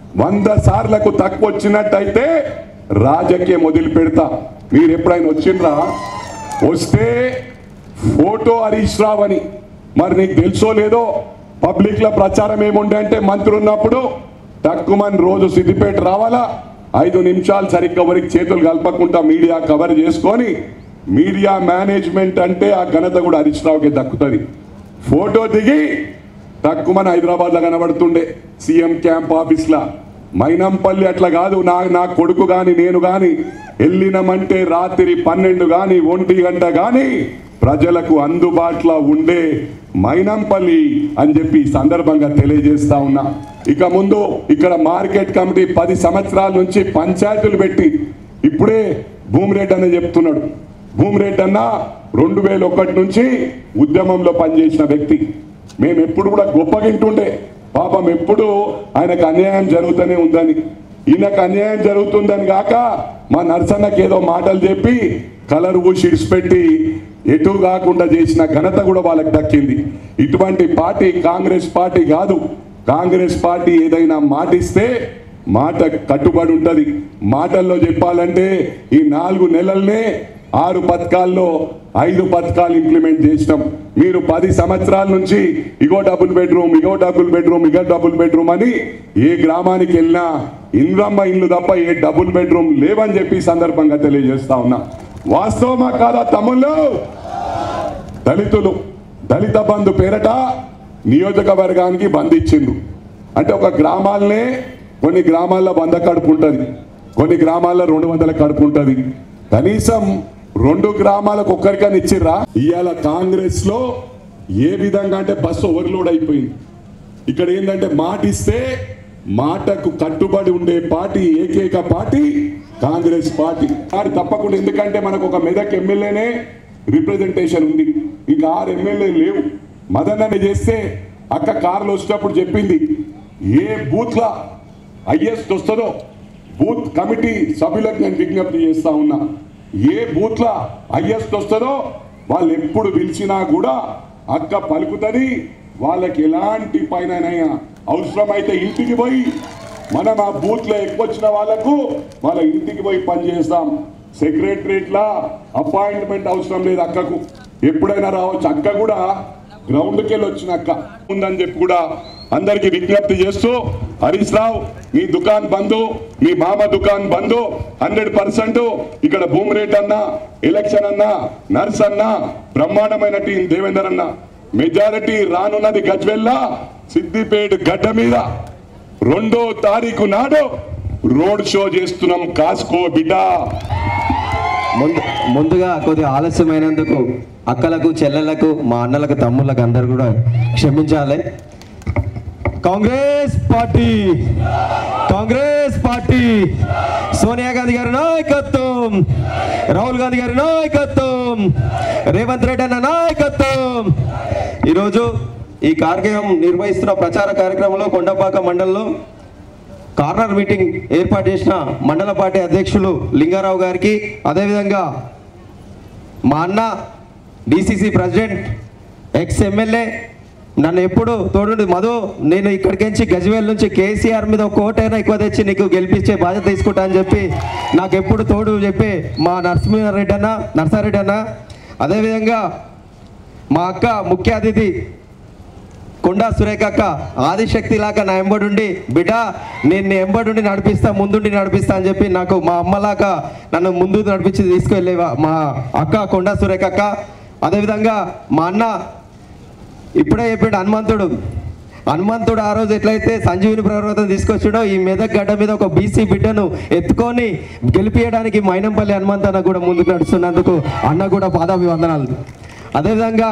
వంద సార్లకు తక్కువ వచ్చినట్టయితే రాజకీయం వదిలి పెడతా. మీరు ఎప్పుడైనా వచ్చిండ్రా? వస్తే ఫోటో హరీష్ రావు అని. మరి నీకు తెలుసో లేదో పబ్లిక్ లో ప్రచారం ఏముండే అంటే మంత్రి ఉన్నప్పుడు తక్కువని రోజు సిద్దిపేట రావాలా, ఐదు నిమిషాలు సరిగ్గా వరకు చేతులు కలపకుండా మీడియా కవర్ చేసుకొని, మీడియా మేనేజ్మెంట్ అంటే ఆ ఘనత కూడా హరీష్ రావుకి దక్కుతుంది. ఫోటో దిగి తక్కువని హైదరాబాద్లో కనబడుతుండే సీఎం క్యాంప్ ఆఫీస్లా. మైనంపల్లి అట్లా కాదు. నా నా కొడుకు కానీ నేను కానీ వెళ్ళినామంటే రాత్రి పన్నెండు కానీ ఒంటి గంట కానీ ప్రజలకు అందుబాటులో ఉండే మైనంపల్లి అని చెప్పి ఈ సందర్భంగా తెలియజేస్తా ఉన్నా. ఇక ముందు ఇక్కడ మార్కెట్ కమిటీ పది సంవత్సరాల నుంచి పంచాయతీలు పెట్టి ఇప్పుడే భూమిరెడ్డి అన్న చెప్తున్నాడు. భూమిరెడ్డి అన్న రెండు వేల ఒకటి నుంచి ఉద్యమంలో పనిచేసిన వ్యక్తి. మేము ఎప్పుడు కూడా గొప్పగింటుండే, పాపం ఎప్పుడు ఆయనకు అన్యాయం జరుగుతూనే ఉందని. ఈయనకు అన్యాయం జరుగుతుందని కాక మా నర్సన్నకి ఏదో మాటలు చెప్పి కలర్ ఊసి ఇడిచిపెట్టి ఎటు కాకుండా చేసిన ఘనత కూడా వాళ్ళకి దక్కింది. ఇటువంటి పార్టీ కాంగ్రెస్ పార్టీ కాదు. కాంగ్రెస్ పార్టీ ఏదైనా మాటిస్తే మాట కట్టుబడి ఉంటుంది. మాటల్లో చెప్పాలంటే ఈ నాలుగు నెలలనే ఆరు పథకాల్లో ఐదు పథకాలు ఇంప్లిమెంట్ చేసినాం. మీరు పది సంవత్సరాల నుంచి ఇగో డబుల్ బెడ్రూమ్, ఇగో డబుల్ బెడ్రూమ్, ఇగో డబుల్ బెడ్రూమ్ అని ఏ గ్రామానికి వెళ్ళినా ఇంద్రమ్మ ఇల్లు తప్ప ఏ డబుల్ బెడ్రూమ్ లేవని చెప్పి సందర్భంగా తెలియజేస్తా ఉన్నా. వాస్తవమా కాదా తమ్ముళ్ళు? దళితులు దళిత బంధు పేరట నియోజకవర్గానికి బంద్ ఇచ్చిండ్రు. అంటే ఒక గ్రామాలనే కొన్ని గ్రామాల్లో వంద కడుపు ఉంటుంది, కొన్ని గ్రామాల్లో రెండు వందల కడుపు ఉంటుంది. కనీసం రెండు గ్రామాలకు ఒక్కరికని ఇచ్చిర్రా? ఇవాళ కాంగ్రెస్ లో ఏ విధంగా అంటే బస్సు ఓవర్లోడ్ అయిపోయింది. ఇక్కడ ఏంటంటే మాట ఇస్తే మాటకు కట్టుబడి ఉండే పార్టీ ఏకైక పార్టీ కాంగ్రెస్ పార్టీ. ఆరు తప్పకుండా, ఎందుకంటే మనకు ఒక మెదక్ ఎమ్మెల్యేనే రిప్రజెంటేషన్ ఉంది, ఇంకా ఆరు ఎమ్మెల్యే లేవు. మదన్నని చేస్తే అక్క కారులో వచ్చేటప్పుడు చెప్పింది, ఏ బూత్లా హైయెస్ట్ వస్తుందో బూత్ కమిటీ సభ్యులకు నేను విజ్ఞప్తి చేస్తా ఉన్నా, ఏ బూత్లా హైయెస్ట్ వస్తుందో వాళ్ళు ఎప్పుడు పిలిచినా కూడా అక్క పలుకుతుంది. వాళ్ళకి ఎలాంటి పైన అవసరమైతే ఇంటికి పోయి మనం ఆ బూత్లో ఎక్కువ వచ్చిన వాళ్ళకు వాళ్ళ ఇంటికి పోయి పనిచేస్తాం. సెక్రటరియట్లా అపాయింట్మెంట్ అవసరం లేదు అక్కకు, ఎప్పుడైనా రావచ్చు. అక్క కూడా గ్రౌండ్కి వెళ్ళి వచ్చిన అక్క ఉందని చెప్పి కూడా అందరికి విజ్ఞప్తి చేస్తూ, హరీష్ రావు మీ దుకాన్ బంధు, మీ మామ దుకాన్ బంధు హండ్రెడ్ పర్సెంట్. ఇక్కడ భూమిరెడ్డి అన్న, ఎలక్షన్ అన్న, నర్స్ అన్న, బ్రహ్మాండమైన టీం దేవేందర్ అన్న, మెజారిటీ రానున్నది గజ్వెల్లా సిద్దిపేట గడ్డ మీద రెండో తారీఖు నాడు రోడ్ షో చేస్తున్నాం. కాసుకో బిడ్డ. ముందు ముందుగా కొద్దిగా ఆలస్యమైనందుకు అక్కలకు, చెల్లెలకు, మా అన్నలకు, తమ్ముళ్ళకు అందరు కూడా క్షమించాలి. కాంగ్రెస్ పార్టీ కాంగ్రెస్ పార్టీ సోనియా గాంధీ గారి నాయకత్వం, రాహుల్ గాంధీ గారి నాయకత్వం, రేవంత్ రెడ్డి అన్న నాయకత్వం. ఈరోజు ఈ కార్యక్రమం నిర్వహిస్తున్న ప్రచార కార్యక్రమంలో కొండపాక మండలంలో కార్నర్ మీటింగ్ ఏర్పాటు చేసిన మండల పార్టీ అధ్యక్షులు లింగారావు గారికి, అదేవిధంగా మా అన్న డిసిసి ప్రెసిడెంట్, ఎక్స్ ఎమ్మెల్యే, నన్ను ఎప్పుడు తోడు మధు, నేను ఇక్కడికించి గజ్వేల్ నుంచి కేసీఆర్ మీద ఒక ఓటైనా ఎక్కువ తెచ్చి నీకు గెలిపించే బాధ్యత తీసుకుంటా అని చెప్పి నాకు ఎప్పుడు తోడు చెప్పి మా నరసింహారెడ్డి అన్న నర్సారెడ్డి అన్న, అదేవిధంగా మా అక్క ముఖ్య అతిథి కొండా సురేఖ అక్క ఆదిశక్తి లాగా నా ఎంబడుండి, బిడ్డ నేను ఎంబడుండి నడిపిస్తా, ముందుండి నడిపిస్తా అని చెప్పి నాకు మా అమ్మలాగా నన్ను ముందు నడిపించి తీసుకువెళ్ళేవా మా అక్క కొండా సురేఖ అక్క. అదేవిధంగా మా అన్న ఇప్పుడే చెప్పాడు హనుమంతుడు, హనుమంతుడు ఆ రోజు ఎట్లయితే సంజీవిని పర్వతం తీసుకొచ్చాడో ఈ మెదక్ గడ్డ మీద ఒక బీసీ బిడ్డను ఎత్తుకొని గెలిపించడానికి మైనంపల్లి హనుమంత్ అన్న కూడా ముందుకు నడుస్తున్నందుకు అన్న కూడా పాదాభివందనాలు. అదేవిధంగా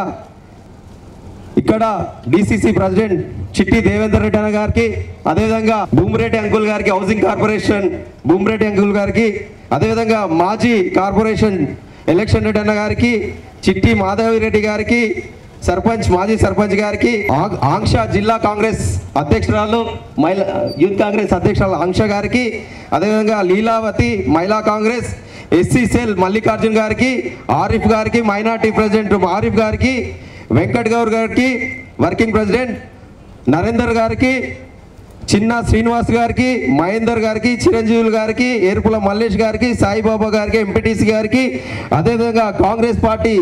ఇక్కడ డిసిసి ప్రెసిడెంట్ చిట్టి దేవేందర్ రెడ్డి అన్న గారికి, అదేవిధంగా భూమిరెడ్డి అంకుల్ గారికి, హౌసింగ్ కార్పొరేషన్ భూమిరెడ్డి అంకుల్ గారికి, అదేవిధంగా మాజీ కార్పొరేషన్ ఎలక్షన్ రెడ్డి అన్న గారికి, చిట్టి మాధవిరెడ్డి గారికి, సర్పంచ్ మాజీ సర్పంచ్ గారికి, ఆంక్ష జిల్లా కాంగ్రెస్ అధ్యక్షురాలు, మహిళా యూత్ కాంగ్రెస్ అధ్యక్షురాలు ఆంక్ష గారికి, అదేవిధంగా లీలావతి మహిళా కాంగ్రెస్, ఎస్సీ సెల్ మల్లికార్జున్ గారికి, ఆరిఫ్ గారికి, మైనార్టీ ప్రెసిడెంట్ ఆరిఫ్ గారికి, వెంకట్ గౌర్ గారికి, వర్కింగ్ ప్రెసిడెంట్ నరేందర్ గారికి, చిన్న శ్రీనివాస్ గారికి, మహేందర్ గారికి, చిరంజీవులు గారికి, ఏర్పుల మల్లేష్ గారికి, సాయిబాబా గారికి, ఎంపీటీసీ గారికి, అదేవిధంగా Congress party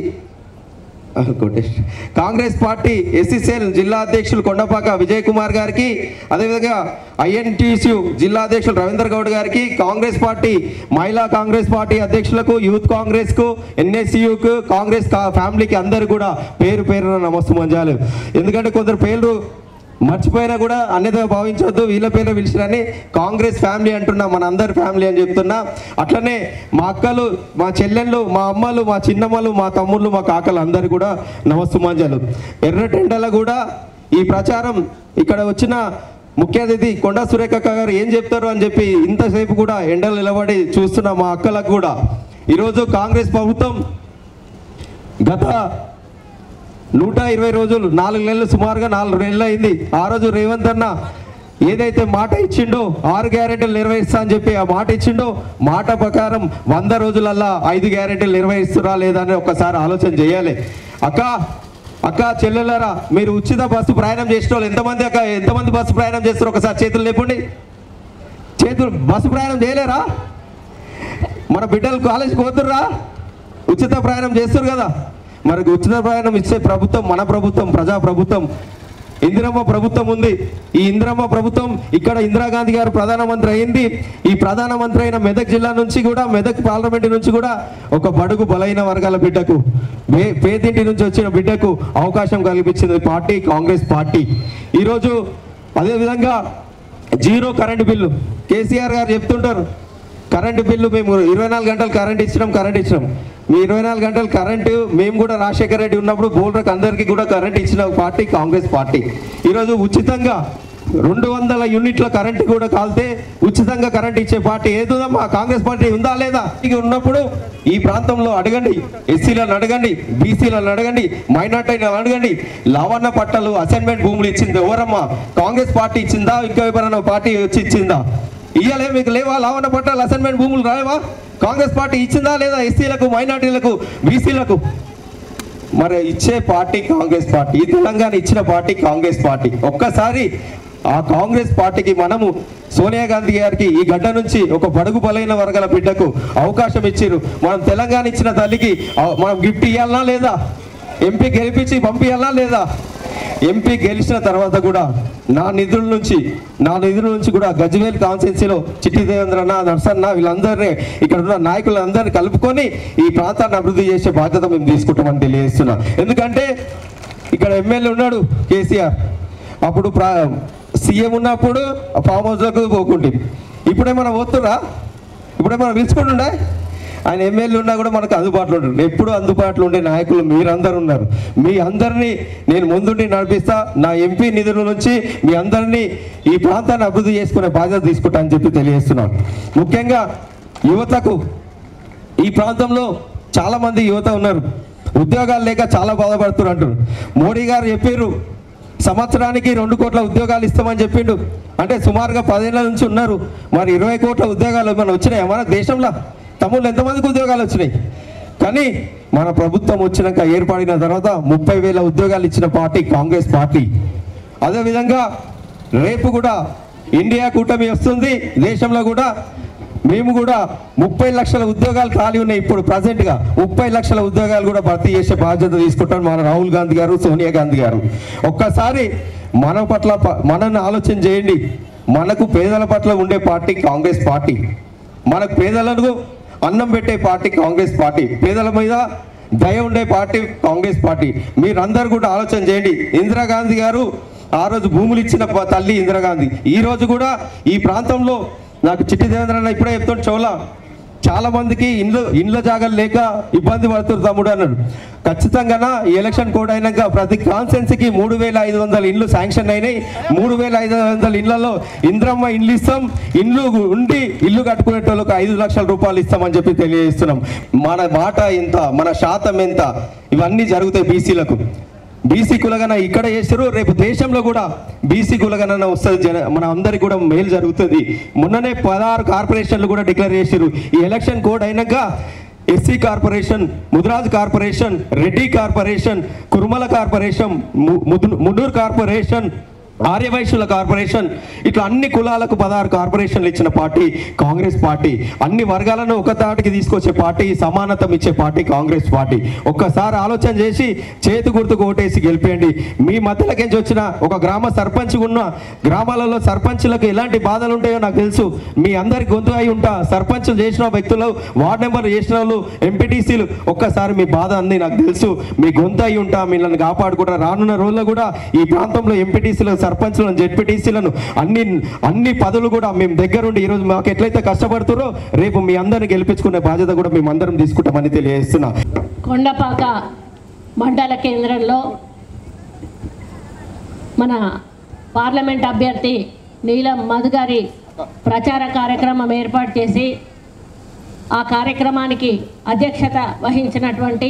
Congress party SCCL జిల్లా అధ్యక్షులు కొండపాక విజయ్ కుమార్ గారికి, అదేవిధంగా ఐఎన్టీసీ జిల్లా అధ్యక్షులు రవీంద్ర గౌడ్ గారికి, కాంగ్రెస్ పార్టీ మహిళా కాంగ్రెస్ పార్టీ అధ్యక్షులకు, యూత్ కాంగ్రెస్కు, ఎన్ఎస్యూకు, కాంగ్రెస్ ఫ్యామిలీకి అందరు కూడా పేరు పేరున నమస్తమంజాలు. ఎందుకంటే కొందరు పేర్లు మర్చిపోయినా కూడా అన్యత భావించవద్దు, వీళ్ళ పేర్లు పిలిచినని కాంగ్రెస్ ఫ్యామిలీ అంటున్నా, మన అందరి ఫ్యామిలీ అని చెప్తున్నా. అట్లనే మా అక్కలు, మా చెల్లెళ్ళు, మా అమ్మలు, మా చిన్నమ్మలు, మా తమ్ముళ్ళు, మా కాకలు అందరు కూడా నమస్తమాంజలు. ఎర్రటెండల కూడా ఈ ప్రచారం ఇక్కడ వచ్చిన ముఖ్య అతిథి కొండా సురేఖక్క గారు ఏం చెప్తారు అని చెప్పి ఇంతసేపు కూడా ఎండలు నిలబడి చూస్తున్న మా అక్కలకు కూడా ఈరోజు కాంగ్రెస్ ప్రభుత్వం గత నూట ఇరవై రోజులు నాలుగు నెలలు సుమారుగా నాలుగు నెలలు అయింది. ఆ రోజు రేవంత్ అన్న ఏదైతే మాట ఇచ్చిండో ఆరు గ్యారెంటీలు నిర్వహిస్తా అని చెప్పి ఆ మాట ఇచ్చిండో మాట ప్రకారం వంద రోజులల్లా ఐదు గ్యారెంటీలు నిర్వహిస్తురా లేదా అని ఒకసారి ఆలోచన చేయాలి. అక్క అక్క చెల్లెలరా, మీరు ఉచిత బస్సు ప్రయాణం చేసిన వాళ్ళు ఎంతమంది అక్క, ఎంతమంది బస్సు ప్రయాణం చేస్తారు ఒకసారి చేతులు లేపండి. చేతులు బస్సు ప్రయాణం చేయలేరా? మన బిడ్డలు కాలేజీకి పోతుర్రా? ఉచిత ప్రయాణం చేస్తారు కదా. మరి ఉచిత ప్రయాణం ఇచ్చే ప్రభుత్వం మన ప్రభుత్వం, ప్రజా ప్రభుత్వం. ఇందిరమ్మ ప్రభుత్వం ఉంది. ఈ ఇందిరమ్మ ప్రభుత్వం ఇక్కడ ఇందిరాగాంధీ గారు ప్రధానమంత్రి అయింది. ఈ ప్రధానమంత్రి అయిన మెదక్ జిల్లా నుంచి కూడా, మెదక్ పార్లమెంట్ నుంచి కూడా ఒక బడుగు బలైన వర్గాల బిడ్డకు, పేదింటి నుంచి వచ్చిన బిడ్డకు అవకాశం కల్పించింది పార్టీ కాంగ్రెస్ పార్టీ. ఈరోజు అదేవిధంగా జీరో కరెంటు బిల్లు కేసీఆర్ గారు చెప్తుంటారు, కరెంటు బిల్లు మేము ఇరవై నాలుగు గంటలు కరెంట్ ఇచ్చినాం కరెంట్ ఇచ్చినాం మీ ఇరవై నాలుగు గంటలు కరెంటు మేము కూడా రాజశేఖర రెడ్డి ఉన్నప్పుడు బోల్రకు అందరికీ కూడా కరెంట్ ఇచ్చిన పార్టీ కాంగ్రెస్ పార్టీ. ఈరోజు ఉచితంగా రెండు వందల యూనిట్ల కరెంటు కూడా కాలితే ఉచితంగా కరెంట్ ఇచ్చే పార్టీ ఏదుందమ్మా? కాంగ్రెస్ పార్టీ ఉందా లేదా? ఇది ఉన్నప్పుడు ఈ ప్రాంతంలో అడగండి, ఎస్సీలను అడగండి, బీసీలను అడగండి, మైనార్టీలను అడగండి. లవణ పట్టాలు అసైన్మెంట్ భూములు ఇచ్చింది ఎవరమ్మా? కాంగ్రెస్ పార్టీ ఇచ్చిందా? ఇంకా ఎవరైనా పార్టీ వచ్చి ఇచ్చిందా? ఇయ్యలే మీకు లేవా? లవణ పట్టాలు అసైన్మెంట్ భూములు రాలేవా? కాంగ్రెస్ పార్టీ ఇచ్చిందా లేదా? ఎస్సీలకు, మైనార్టీలకు, బీసీలకు మరి ఇచ్చే పార్టీ కాంగ్రెస్ పార్టీ. ఈ తెలంగాణ ఇచ్చిన పార్టీ కాంగ్రెస్ పార్టీ. ఒక్కసారి ఆ కాంగ్రెస్ పార్టీకి మనము సోనియా గాంధీ గారికి ఈ గడ్డ నుంచి ఒక బడుగు బలైన వర్గాల బిడ్డకు అవకాశం ఇచ్చారు. మనం తెలంగాణ ఇచ్చిన తల్లికి మనం గిఫ్ట్ ఇవ్వాలనా లేదా? ఎంపీ గెలిపించి పంపించాలనా లేదా? ఎంపీ గెలిచిన తర్వాత కూడా నా నిధుల నుంచి నా నిధుల నుంచి కూడా గజ్వేల్ కాన్స్టిట్యున్సీలో చిట్టి దేవేంద్రన్న, నర్సన్న వీళ్ళందరినీ ఇక్కడ ఉన్న నాయకులందరినీ కలుపుకొని ఈ ప్రాంతాన్ని అభివృద్ధి చేసే బాధ్యత మేము తీసుకుంటామని తెలియజేస్తున్నాం. ఎందుకంటే ఇక్కడ ఎమ్మెల్యే ఉన్నాడు కేసీఆర్, అప్పుడు ప్రా సీఎం ఉన్నప్పుడు ఫామ్ హౌస్లకు పోకుంటుంది. ఇప్పుడేమన్నా పోతురా? ఇప్పుడేమన్నా పిలుచుకుంటుండే? ఆయన ఎమ్మెల్యే ఉన్నా కూడా మనకు అందుబాటులో ఉంటారు. ఎప్పుడు అందుబాటులో ఉండే నాయకులు మీరందరూ ఉన్నారు. మీ అందరినీ నేను ముందుండి నడిపిస్తా. నా ఎంపీ నిధుల నుంచి మీ అందరినీ ఈ ప్రాంతాన్ని అభివృద్ధి చేసుకునే బాధ్యత తీసుకుంటా అని చెప్పి తెలియజేస్తున్నాను. ముఖ్యంగా యువతకు ఈ ప్రాంతంలో చాలామంది యువత ఉన్నారు, ఉద్యోగాలు లేక చాలా బాధపడుతున్నారు అంటారు. మోడీ గారు చెప్పారు సంవత్సరానికి రెండు కోట్ల ఉద్యోగాలు ఇస్తామని చెప్పిండు. అంటే సుమారుగా పదేళ్ల నుంచి ఉన్నారు. మరి ఇరవై కోట్ల ఉద్యోగాలు ఏమైనా వచ్చినాయి మన దేశంలో? తమ్ముళ్ళు ఎంతమందికి ఉద్యోగాలు వచ్చినాయి? కానీ మన ప్రభుత్వం వచ్చినాక ఏర్పడిన తర్వాత ముప్పై వేల ఉద్యోగాలు ఇచ్చిన పార్టీ కాంగ్రెస్ పార్టీ. అదేవిధంగా రేపు కూడా ఇండియా కూటమి వస్తుంది. దేశంలో కూడా మేము కూడా ముప్పై లక్షల ఉద్యోగాలు ఖాళీ ఉన్నాయి. ఇప్పుడు ప్రజెంట్గా ముప్పై లక్షల ఉద్యోగాలు కూడా భర్తీ చేసే బాధ్యత తీసుకుంటారు మన రాహుల్ గాంధీ గారు, సోనియా గాంధీ గారు. ఒక్కసారి మన పట్ల మనల్ని ఆలోచన చేయండి. మనకు పేదల పట్ల ఉండే పార్టీ కాంగ్రెస్ పార్టీ. మనకు పేదలకు అన్నం పెట్టే పార్టీ కాంగ్రెస్ పార్టీ. పేదల మీద దయ ఉండే పార్టీ కాంగ్రెస్ పార్టీ. మీరందరూ కూడా ఆలోచన చేయండి. ఇందిరాగాంధీ గారు ఆ రోజు భూములు ఇచ్చిన తల్లి ఇందిరాగాంధీ. ఈ రోజు కూడా ఈ ప్రాంతంలో నాకు చిట్టి దేవేంద్ర అన్న ఇప్పుడే చెప్తుంటే చోళ చాలా మందికి ఇండ్లు ఇండ్ల జాగాలు లేక ఇబ్బంది పడుతున్నారు తమ్ముడు అన్నాడు. ఖచ్చితంగా ఈ ఎలక్షన్ కోడ్ అయినాక ప్రతి కాన్స్టెన్సీకి మూడు వేల ఐదు వందల ఇండ్లు శాంక్షన్ అయినాయి. మూడు వేల ఐదు వందల ఇళ్లలో ఇంద్రమ్మ ఇండ్లు ఇస్తాం. ఇండ్లు ఉండి ఇల్లు కట్టుకునేటోళ్ళకి ఐదు లక్షల రూపాయలు ఇస్తామని చెప్పి తెలియజేస్తున్నాం. మన మాట ఎంత, మన శాతం ఎంత, ఇవన్నీ జరుగుతాయి బీసీలకు. బీసీ కులగన ఇక్కడ చేస్తారు, రేపు దేశంలో కూడా బీసీ కులగన వస్తుంది. జన మన అందరికి కూడా మేలు జరుగుతుంది. మొన్ననే పదహారు కార్పొరేషన్లు కూడా డిక్లేర్ చేశారు. ఈ ఎలక్షన్ కోడ్ అయినాక SC corporation, Mudiraj corporation, Reddy corporation, కుర్మల కార్పొరేషన్, మున్నూరు కార్పొరేషన్, ఆర్యవైశ్యుల కార్పొరేషన్, ఇట్లా అన్ని కులాలకు పదహారు కార్పొరేషన్లు ఇచ్చిన పార్టీ కాంగ్రెస్ పార్టీ. అన్ని వర్గాలను ఒక తాటికి తీసుకొచ్చే పార్టీ, సమానతం ఇచ్చే పార్టీ కాంగ్రెస్ పార్టీ. ఒక్కసారి ఆలోచన చేసి చేతి గుర్తుకు ఓటేసి గెలిపేయండి. మీ మధ్యలోకించి వచ్చిన ఒక గ్రామ సర్పంచ్ ఉన్న గ్రామాలలో సర్పంచ్లకు ఎలాంటి బాధలు ఉంటాయో నాకు తెలుసు. మీ అందరికి గొంతు అయి ఉంటా. సర్పంచ్లు చేసిన వ్యక్తులు, వార్డు మెంబర్లు చేసిన వాళ్ళు, ఎంపీటీసీలు, ఒక్కసారి మీ బాధ అన్ని నాకు తెలుసు. మీ గొంతు అయి ఉంటా. మిమ్మల్ని కాపాడుకుంటా. రానున్న రోజుల్లో కూడా ఈ ప్రాంతంలో ఎంపీటీసీలు, సర్పంచ్లను, జెడ్పీటీసీలను అన్ని అన్ని పదవులు కూడా మేము దగ్గరుండి ఈరోజు మాకు ఎట్లయితే కష్టపడుతారో రేపు మీ అందరిని గెలిపించుకునే బాధ్యత కూడా మేము అందరం తీసుకుంటామని తెలియజేస్తున్నా. కొండపాక మండల కేంద్రంలో మన పార్లమెంట్ అభ్యర్థి నీలం మధు గారి ప్రచార కార్యక్రమం ఏర్పాటు చేసి ఆ కార్యక్రమానికి అధ్యక్షత వహించినటువంటి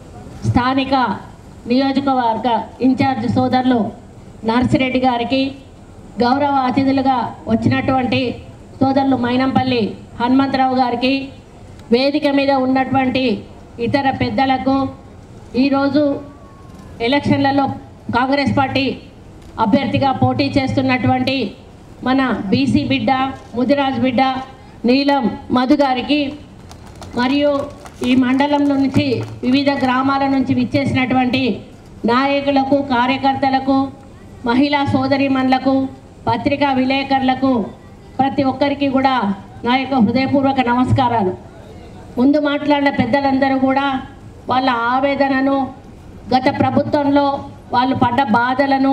స్థానిక నియోజకవర్గ ఇన్ఛార్జ్ సోదరులు నర్సిరెడ్డి గారికి, గౌరవ అతిథులుగా వచ్చినటువంటి సోదరులు మైనంపల్లి హనుమంతరావు గారికి, వేదిక మీద ఉన్నటువంటి ఇతర పెద్దలకు, ఈరోజు ఎలక్షన్లలో కాంగ్రెస్ పార్టీ అభ్యర్థిగా పోటీ చేస్తున్నటువంటి మన బీసీ బిడ్డ, ముదిరాజ్ బిడ్డ నీలం మధు గారికి, మరియు ఈ మండలం నుంచి వివిధ గ్రామాల నుంచి విచ్చేసినటువంటి నాయకులకు, కార్యకర్తలకు, మహిళా సోదరీమణులకు, పత్రికా విలేకరులకు, ప్రతి ఒక్కరికి కూడా నా యొక్క హృదయపూర్వక నమస్కారాలు. ముందు మాట్లాడిన పెద్దలందరూ కూడా వాళ్ళ ఆవేదనను, గత ప్రభుత్వంలో వాళ్ళు పడ్డ బాధలను,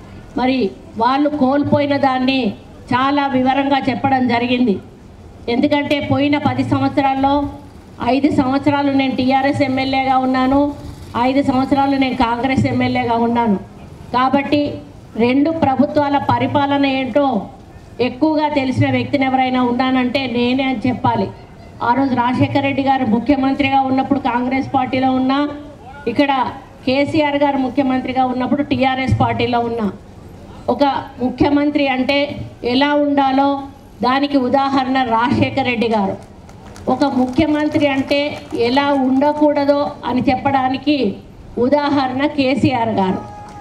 మరి వాళ్ళు కోల్పోయిన దాన్ని చాలా వివరంగా చెప్పడం జరిగింది. ఎందుకంటే పోయిన పది సంవత్సరాల్లో ఐదు సంవత్సరాలు నేను టీఆర్ఎస్ ఎమ్మెల్యేగా ఉన్నాను, ఐదు సంవత్సరాలు నేను కాంగ్రెస్ ఎమ్మెల్యేగా ఉన్నాను. కాబట్టి రెండు ప్రభుత్వాల పరిపాలన ఏంటో ఎక్కువగా తెలిసిన వ్యక్తిని ఎవరైనా ఉన్నానంటే నేనే అని చెప్పాలి. ఆ రోజు రాజశేఖర రెడ్డి గారు ముఖ్యమంత్రిగా ఉన్నప్పుడు కాంగ్రెస్ పార్టీలో ఉన్నా, ఇక్కడ కేసీఆర్ గారు ముఖ్యమంత్రిగా ఉన్నప్పుడు టీఆర్ఎస్ పార్టీలో ఉన్నా. ఒక ముఖ్యమంత్రి అంటే ఎలా ఉండాలో దానికి ఉదాహరణ రాజశేఖర రెడ్డి గారు. ఒక ముఖ్యమంత్రి అంటే ఎలా ఉండకూడదో అని చెప్పడానికి ఉదాహరణ కేసీఆర్ గారు.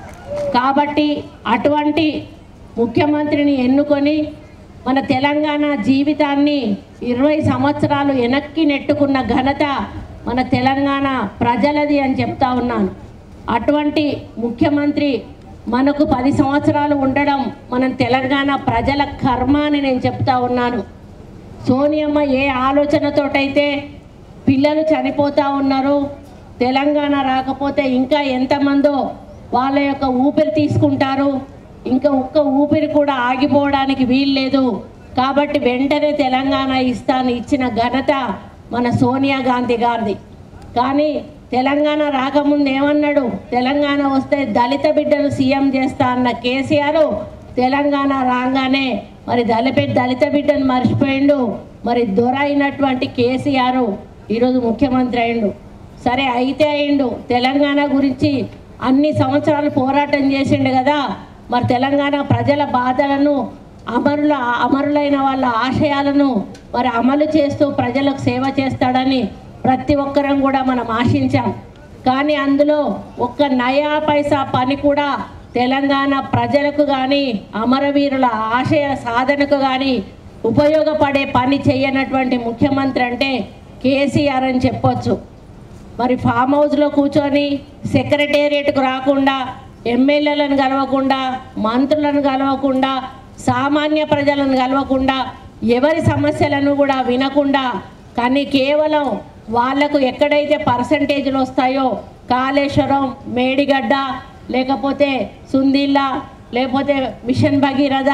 కాబట్టి అటువంటి ముఖ్యమంత్రిని ఎన్నుకొని మన తెలంగాణ జీవితాన్ని ఇరవై సంవత్సరాలు వెనక్కి నెట్టుకున్న ఘనత మన తెలంగాణ ప్రజలది అని చెప్తా ఉన్నాను. అటువంటి ముఖ్యమంత్రి మనకు పది సంవత్సరాలు ఉండడం మన తెలంగాణ ప్రజల కర్మ అని నేను చెప్తా ఉన్నాను. సోనియమ్మ ఏ ఆలోచనతోటైతే పిల్లలు చనిపోతూ ఉన్నారు, తెలంగాణ రాకపోతే ఇంకా ఎంతమందో వాళ్ళ యొక్క ఊపిరి తీసుకుంటారు, ఇంకా ఒక్క ఊపిరి కూడా ఆగిపోవడానికి వీల్లేదు. కాబట్టి వెంటనే తెలంగాణ ఇస్తాను ఇచ్చిన ఘనత మన సోనియా గాంధీ గారిది. కానీ తెలంగాణ రాకముందు ఏమన్నాడు, తెలంగాణ వస్తే దళిత బిడ్డను సీఎం చేస్తా అన్న కేసీఆర్ తెలంగాణ రాగానే మరి దళిత దళిత బిడ్డను మర్చిపోయిండు. మరి దొర అయినటువంటి కేసీఆర్ ఈరోజు ముఖ్యమంత్రి అయిండు. సరే అయితే అయిండు, తెలంగాణ గురించి అన్ని సంవత్సరాలు పోరాటం చేసిండు కదా. మరి తెలంగాణ ప్రజల బాధలను, అమరుల అమరులైన వాళ్ళ ఆశయాలను మరి అమలు చేస్తూ ప్రజలకు సేవ చేస్తాడని ప్రతి ఒక్కరం కూడా మనం ఆశించాం. కానీ అందులో ఒక్క నయా పైసా పని కూడా తెలంగాణ ప్రజలకు కానీ అమరవీరుల ఆశయ సాధనకు కానీ ఉపయోగపడే పని చేయనటువంటి ముఖ్యమంత్రి అంటే కేసీఆర్ అని చెప్పొచ్చు. మరి ఫామ్ హౌస్లో కూర్చొని సెక్రటేరియట్కు రాకుండా, ఎమ్మెల్యేలను కలవకుండా, మంత్రులను కలవకుండా, సామాన్య ప్రజలను కలవకుండా, ఎవరి సమస్యలను కూడా వినకుండా, కానీ కేవలం వాళ్లకు ఎక్కడైతే పర్సంటేజ్లు వస్తాయో కాళేశ్వరం, మేడిగడ్డ, లేకపోతే సుందిల్లా, లేకపోతే మిషన్ భగీరథ,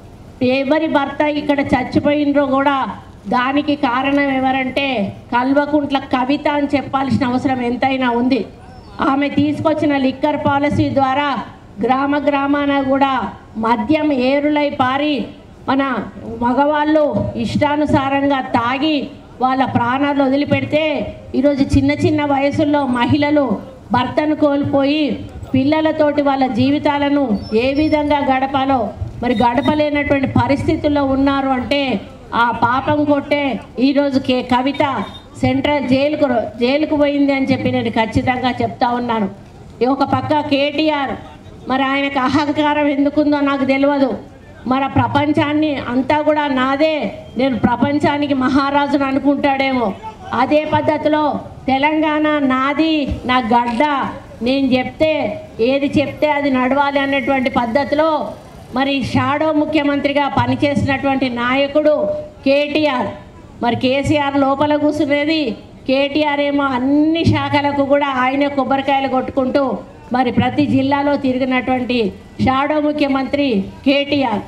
ఎవరి భర్త ఇక్కడ చచ్చిపోయినరో కూడా దానికి కారణం ఎవరంటే కల్వకుంట్ల కవిత అని చెప్పాల్సిన అవసరం ఎంతైనా ఉంది. ఆమె తీసుకొచ్చిన లిక్కర్ పాలసీ ద్వారా గ్రామ గ్రామాన కూడా మద్యం ఏరులై పారి మన మగవాళ్ళు ఇష్టానుసారంగా తాగి వాళ్ళ ప్రాణాలు వదిలిపెడితే ఈరోజు చిన్న చిన్న వయసుల్లో మహిళలు భర్తను కోల్పోయి పిల్లలతోటి వాళ్ళ జీవితాలను ఏ విధంగా గడపాలో మరి గడపలేనటువంటి పరిస్థితుల్లో ఉన్నారు. అంటే ఆ పాపం కొట్టే ఈరోజు కే కవిత సెంట్రల్ జైలుకు జైలుకు పోయింది అని చెప్పి నేను ఖచ్చితంగా చెప్తా ఉన్నాను. ఒక పక్క కేటీఆర్ మరి ఆయనకు అహంకారం ఎందుకుందో నాకు తెలియదు. మరి ప్రపంచాన్ని అంతా కూడా నాదే, నేను ప్రపంచానికి మహారాజును అనుకుంటాడేమో. అదే పద్ధతిలో తెలంగాణ నాది, నా గడ్డ, నేను చెప్తే ఏది చెప్తే అది నడవాలి అనేటువంటి పద్ధతిలో మరి షాడో ముఖ్యమంత్రిగా పనిచేసినటువంటి నాయకుడు కేటీఆర్. మరి కేసీఆర్ లోపల కూర్చునేది, కేటీఆర్ ఏమో అన్ని శాఖలకు కూడా ఆయన కొబ్బరికాయలు కొట్టుకుంటూ మరి ప్రతి జిల్లాలో తిరిగినటువంటి షాడో ముఖ్యమంత్రి కేటీఆర్.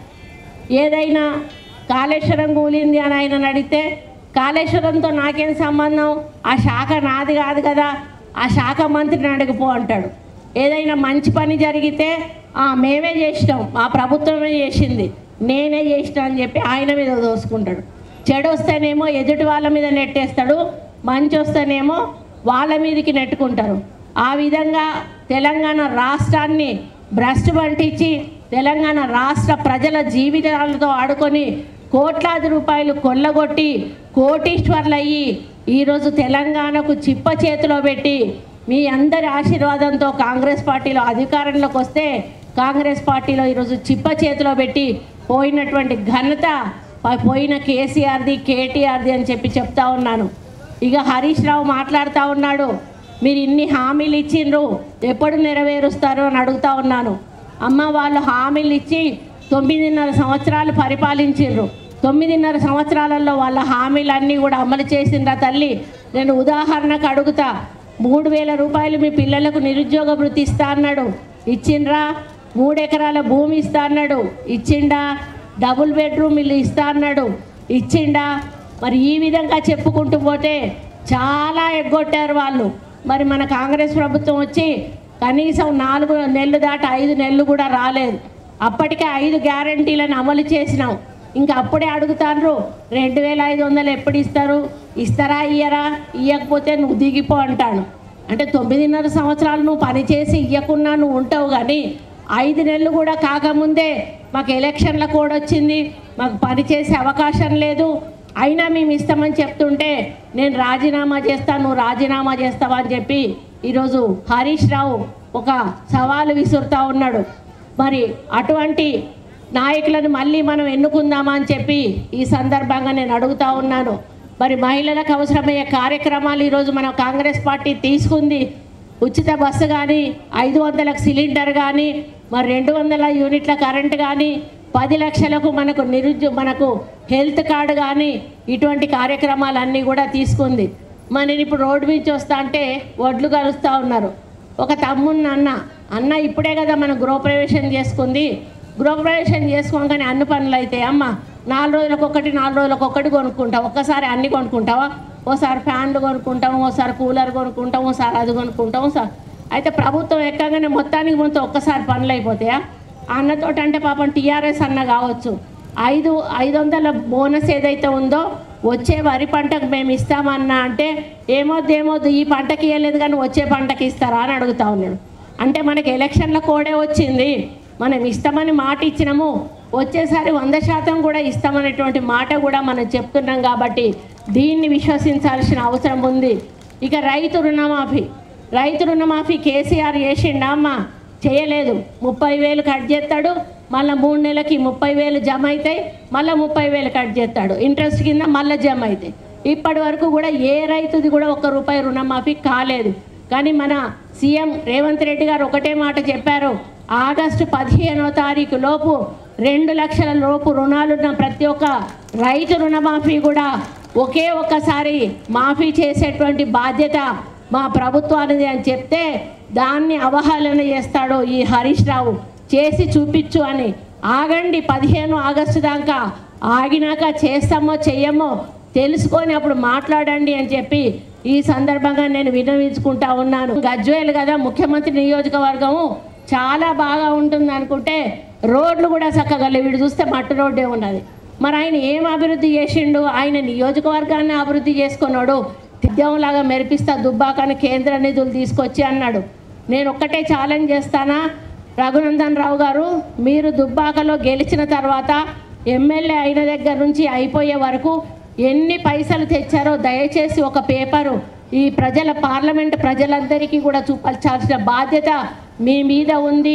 ఏదైనా కాళేశ్వరం కూలింది అని ఆయన అడిగితే కాళేశ్వరంతో నాకేం సంబంధం, ఆ శాఖ నాది కాదు కదా, ఆ శాఖ మంత్రిని అడిగిపో అంటాడు. ఏదైనా మంచి పని జరిగితే మేమే చేసినాం, మా ప్రభుత్వమే చేసింది, నేనే చేసినా అని చెప్పి ఆయన మీద దోసుకుంటాడు. చెడు వస్తేనేమో ఎదుటి వాళ్ళ మీద నెట్టేస్తాడు, మంచి వస్తేనేమో వాళ్ళ మీదకి నెట్టుకుంటారు. ఆ విధంగా తెలంగాణ రాష్ట్రాన్ని భ్రష్టు పట్టించి తెలంగాణ రాష్ట్ర ప్రజల జీవితాలతో ఆడుకొని కోట్లాది రూపాయలు కొల్లగొట్టి కోటీశ్వర్లు అయ్యి ఈరోజు తెలంగాణకు చిప్ప చేతిలో పెట్టి మీ అందరి ఆశీర్వాదంతో కాంగ్రెస్ పార్టీలో అధికారంలోకి వస్తే కాంగ్రెస్ పార్టీలో ఈరోజు చిప్ప చేతిలో పెట్టి పోయినటువంటి ఘనత పోయిన కేసీఆర్ది కేటీఆర్ది అని చెప్పి చెప్తా ఉన్నాను. ఇక హరీష్ రావు మాట్లాడుతూ ఉన్నాడు, మీరు ఇన్ని హామీలు ఇచ్చిండ్రు ఎప్పుడు నెరవేరుస్తారు అని అడుగుతా ఉన్నాను. అమ్మ వాళ్ళు హామీలు ఇచ్చి తొమ్మిదిన్నర సంవత్సరాలు పరిపాలించిండ్రు, తొమ్మిదిన్నర సంవత్సరాలలో వాళ్ళ హామీలన్నీ కూడా అమలు చేసిండ్రా తల్లి? నేను ఉదాహరణకు అడుగుతా, మూడు వేల రూపాయలు మీ పిల్లలకు నిరుద్యోగ వృత్తి ఇస్తా అన్నాడు, ఇచ్చిండ్రా? మూడు ఎకరాల భూమి ఇస్తా అన్నాడు, ఇచ్చిండా? డబుల్ బెడ్రూమ్ ఇల్లు ఇస్తా అన్నాడు, ఇచ్చిండా? మరి ఈ విధంగా చెప్పుకుంటూ పోతే చాలా ఎగ్గొట్టారు వాళ్ళు. మరి మన కాంగ్రెస్ ప్రభుత్వం వచ్చి కనీసం నాలుగు నెలలు దాటి ఐదు నెలలు కూడా రాలేదు, అప్పటికే ఐదు గ్యారంటీలను అమలు చేసినాం. ఇంకా అప్పుడే అడుగుతారు రెండు వేల ఐదు వందలు ఎప్పుడు ఇస్తారు, ఇస్తారా ఇయ్యరా, ఇవ్వకపోతే నువ్వు దిగిపో అంటాను. అంటే తొమ్మిదిన్నర సంవత్సరాలు నువ్వు పనిచేసి ఇవ్వకున్నా నువ్వు ఉంటావు, కానీ ఐదు నెలలు కూడా కాకముందే మాకు ఎలక్షన్ల కోడ్ వచ్చింది, మాకు పనిచేసే అవకాశం లేదు, అయినా మేము ఇస్తామని చెప్తుంటే నేను రాజీనామా చేస్తాను, నువ్వు రాజీనామా చేస్తావా అని చెప్పి ఈరోజు హరీష్ రావు ఒక సవాలు విసురుతూ ఉన్నాడు. మరి అటువంటి నాయకులను మళ్ళీ మనం ఎన్నుకుందామా అని చెప్పి ఈ సందర్భంగా నేను అడుగుతూ ఉన్నాను. మరి మహిళలకు అవసరమయ్యే కార్యక్రమాలు ఈరోజు మన కాంగ్రెస్ పార్టీ తీసుకుంది. ఉచిత బస్సు కానీ, ఐదు వందలకు సిలిండర్ కానీ, మరి రెండు వందల యూనిట్ల కరెంటు కానీ, పది లక్షలకు మనకు నిరుద్యో మనకు హెల్త్ కార్డు కానీ, ఇటువంటి కార్యక్రమాలన్నీ కూడా తీసుకుంది. మరి నేను ఇప్పుడు రోడ్డు నుంచి వస్తా అంటే వడ్లు కలుస్తూ ఉన్నారు. ఒక తమ్మున్న అన్న అన్న ఇప్పుడే కదా మనం గృహప్రవేశం చేసుకుంది, గృహప్రవేశం చేసుకోగానే అన్ని పనులు అయితే అమ్మ నాలుగు రోజులకు ఒకటి నాలుగు రోజులకు ఒకటి కొనుక్కుంటావు, ఒక్కసారి అన్నీ కొనుక్కుంటావా? ఓసారి ఫ్యాన్లు కొనుక్కుంటాము, ఓసారి కూలర్ కొనుక్కుంటాము, ఓసారి అది కొనుక్కుంటాము సార్. అయితే ప్రభుత్వం ఎక్కగానే మొత్తానికి మొత్తం ఒక్కసారి పనులు అయిపోతాయా? అన్నతోటి అంటే పాపం టీఆర్ఎస్ అన్న కావచ్చు, ఐదు ఐదు వందల బోనస్ ఏదైతే ఉందో వచ్చే వరి పంటకు మేము ఇస్తామన్నా అంటే ఏమొద్దు ఏమొద్దు ఈ పంటకి ఇవ్వలేదు కానీ వచ్చే పంటకి ఇస్తారా అని అడుగుతా ఉన్నాడు. అంటే మనకి ఎలక్షన్ల కోడే వచ్చింది, మనం ఇస్తామని మాట ఇచ్చినాము, వచ్చేసారి వంద శాతం కూడా ఇస్తామనేటువంటి మాట కూడా మనం చెప్తున్నాం. కాబట్టి దీన్ని విశ్వసించాల్సిన అవసరం ఉంది. ఇక రైతు రుణమాఫీ, రైతు రుణమాఫీ కేసీఆర్ చేసిండా అమ్మ? చేయలేదు. ముప్పై వేలు కట్ చేస్తాడు, మళ్ళీ మూడు నెలలకి ముప్పై వేలు జమ అవుతాయి, మళ్ళీ ముప్పై వేలు కట్ చేస్తాడు, ఇంట్రెస్ట్ కింద మళ్ళీ జమ అవుతాయి. ఇప్పటి వరకు కూడా ఏ రైతుది కూడా ఒక్క రూపాయి రుణమాఫీ కాలేదు. కానీ మన సీఎం రేవంత్ రెడ్డి గారు ఒకటే మాట చెప్పారు, ఆగస్టు పదిహేనో తారీఖు లోపు రెండు లక్షల లోపు రుణాలున్న ప్రతి ఒక్క రైతు రుణమాఫీ కూడా ఒకే ఒక్కసారి మాఫీ చేసేటువంటి బాధ్యత మా ప్రభుత్వానిది అని చెప్తే దాన్ని అవహేళన చేస్తాడు ఈ హరీష్ రావు. చేసి చూపించు అని. ఆగండి, పదిహేను ఆగస్టు దాకా ఆగినాక చేస్తామో చెయ్యమో తెలుసుకొని అప్పుడు మాట్లాడండి అని చెప్పి ఈ సందర్భంగా నేను విన్నవించుకుంటా ఉన్నాను. గజ్వేల్ కదా ముఖ్యమంత్రి నియోజకవర్గము, చాలా బాగా ఉంటుంది అనుకుంటే రోడ్లు కూడా చక్కగా వీడు చూస్తే మట్టి రోడ్డే ఉన్నది. మరి ఆయన ఏం అభివృద్ధి చేసిండు? ఆయన నియోజకవర్గాన్ని అభివృద్ధి చేసుకున్నాడు. తిద్యంలాగా మెరిపిస్తా దుబ్బాకని కేంద్ర నిధులు తీసుకొచ్చి అన్నాడు. నేను ఒక్కటే ఛాలెంజ్ చేస్తానా, రఘునందన్ రావు గారు, మీరు దుబ్బాకలో గెలిచిన తర్వాత ఎమ్మెల్యే అయిన దగ్గర నుంచి అయిపోయే వరకు ఎన్ని పైసలు తెచ్చారో దయచేసి ఒక పేపరు ఈ ప్రజల పార్లమెంట్ ప్రజలందరికీ కూడా చూపించాల్సిన బాధ్యత మీ మీద ఉంది.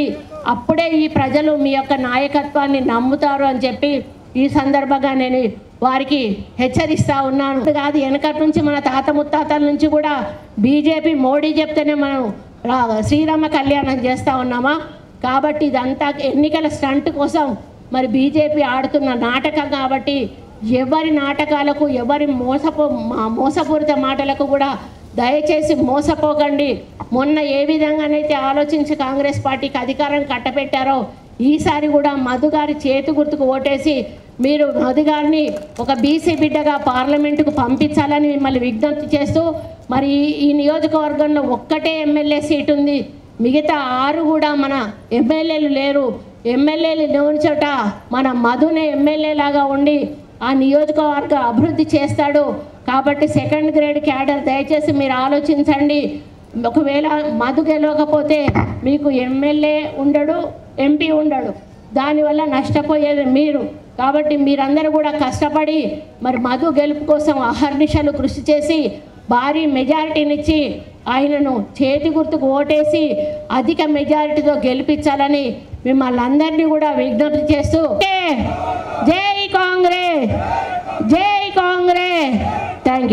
అప్పుడే ఈ ప్రజలు మీ యొక్క నాయకత్వాన్ని నమ్ముతారు అని చెప్పి ఈ సందర్భంగా నేను వారికి హెచ్చరిస్తూ ఉన్నాను. కాదు, వెనకటి నుంచి మన తాత ముత్తాతల నుంచి కూడా బీజేపీ మోడీ చెప్తేనే మనం శ్రీరామ కళ్యాణం చేస్తూ ఉన్నామా? కాబట్టి ఇదంతా ఎన్నికల స్టంట్ కోసం మరి బీజేపీ ఆడుతున్న నాటకం. కాబట్టి ఎవరి నాటకాలకు, ఎవరి మోసపో మోసపూరిత మాటలకు కూడా దయచేసి మోసపోకండి. మొన్న ఏ విధంగానైతే ఆలోచించి కాంగ్రెస్ పార్టీకి అధికారం కట్టబెట్టారో ఈసారి కూడా మధు గారి చేతి గుర్తుకు ఓటేసి మీరు మధు గారిని ఒక బీసీ బిడ్డగా పార్లమెంటుకు పంపించాలని మిమ్మల్ని విజ్ఞప్తి చేస్తూ, మరి ఈ నియోజకవర్గంలో ఒక్కటే ఎమ్మెల్యే సీటు ఉంది, మిగతా ఆరు కూడా మన ఎమ్మెల్యేలు లేరు. ఎమ్మెల్యేలు లేని చోట మన మధునే ఎమ్మెల్యే లాగా ఉండి ఆ నియోజకవర్గ అభివృద్ధి చేస్తాడు. కాబట్టి సెకండ్ గ్రేడ్ క్యాడర్ దయచేసి మీరు ఆలోచించండి. ఒకవేళ మధు గెలవకపోతే మీకు ఎమ్మెల్యే ఉండడు, ఎంపీ ఉండడు, దానివల్ల నష్టపోయేది మీరు. కాబట్టి మీరందరూ కూడా కష్టపడి మరి మధు గెలుపు కోసం అహర్నిశలు కృషి చేసి భారీ మెజారిటీనిచ్చి ఆయనను చేతి గుర్తుకు ఓటేసి అధిక మెజారిటీతో గెలిపించాలని మిమ్మల్ని అందరినీ కూడా విజ్ఞప్తి చేస్తూ జై కాంగ్రెస్.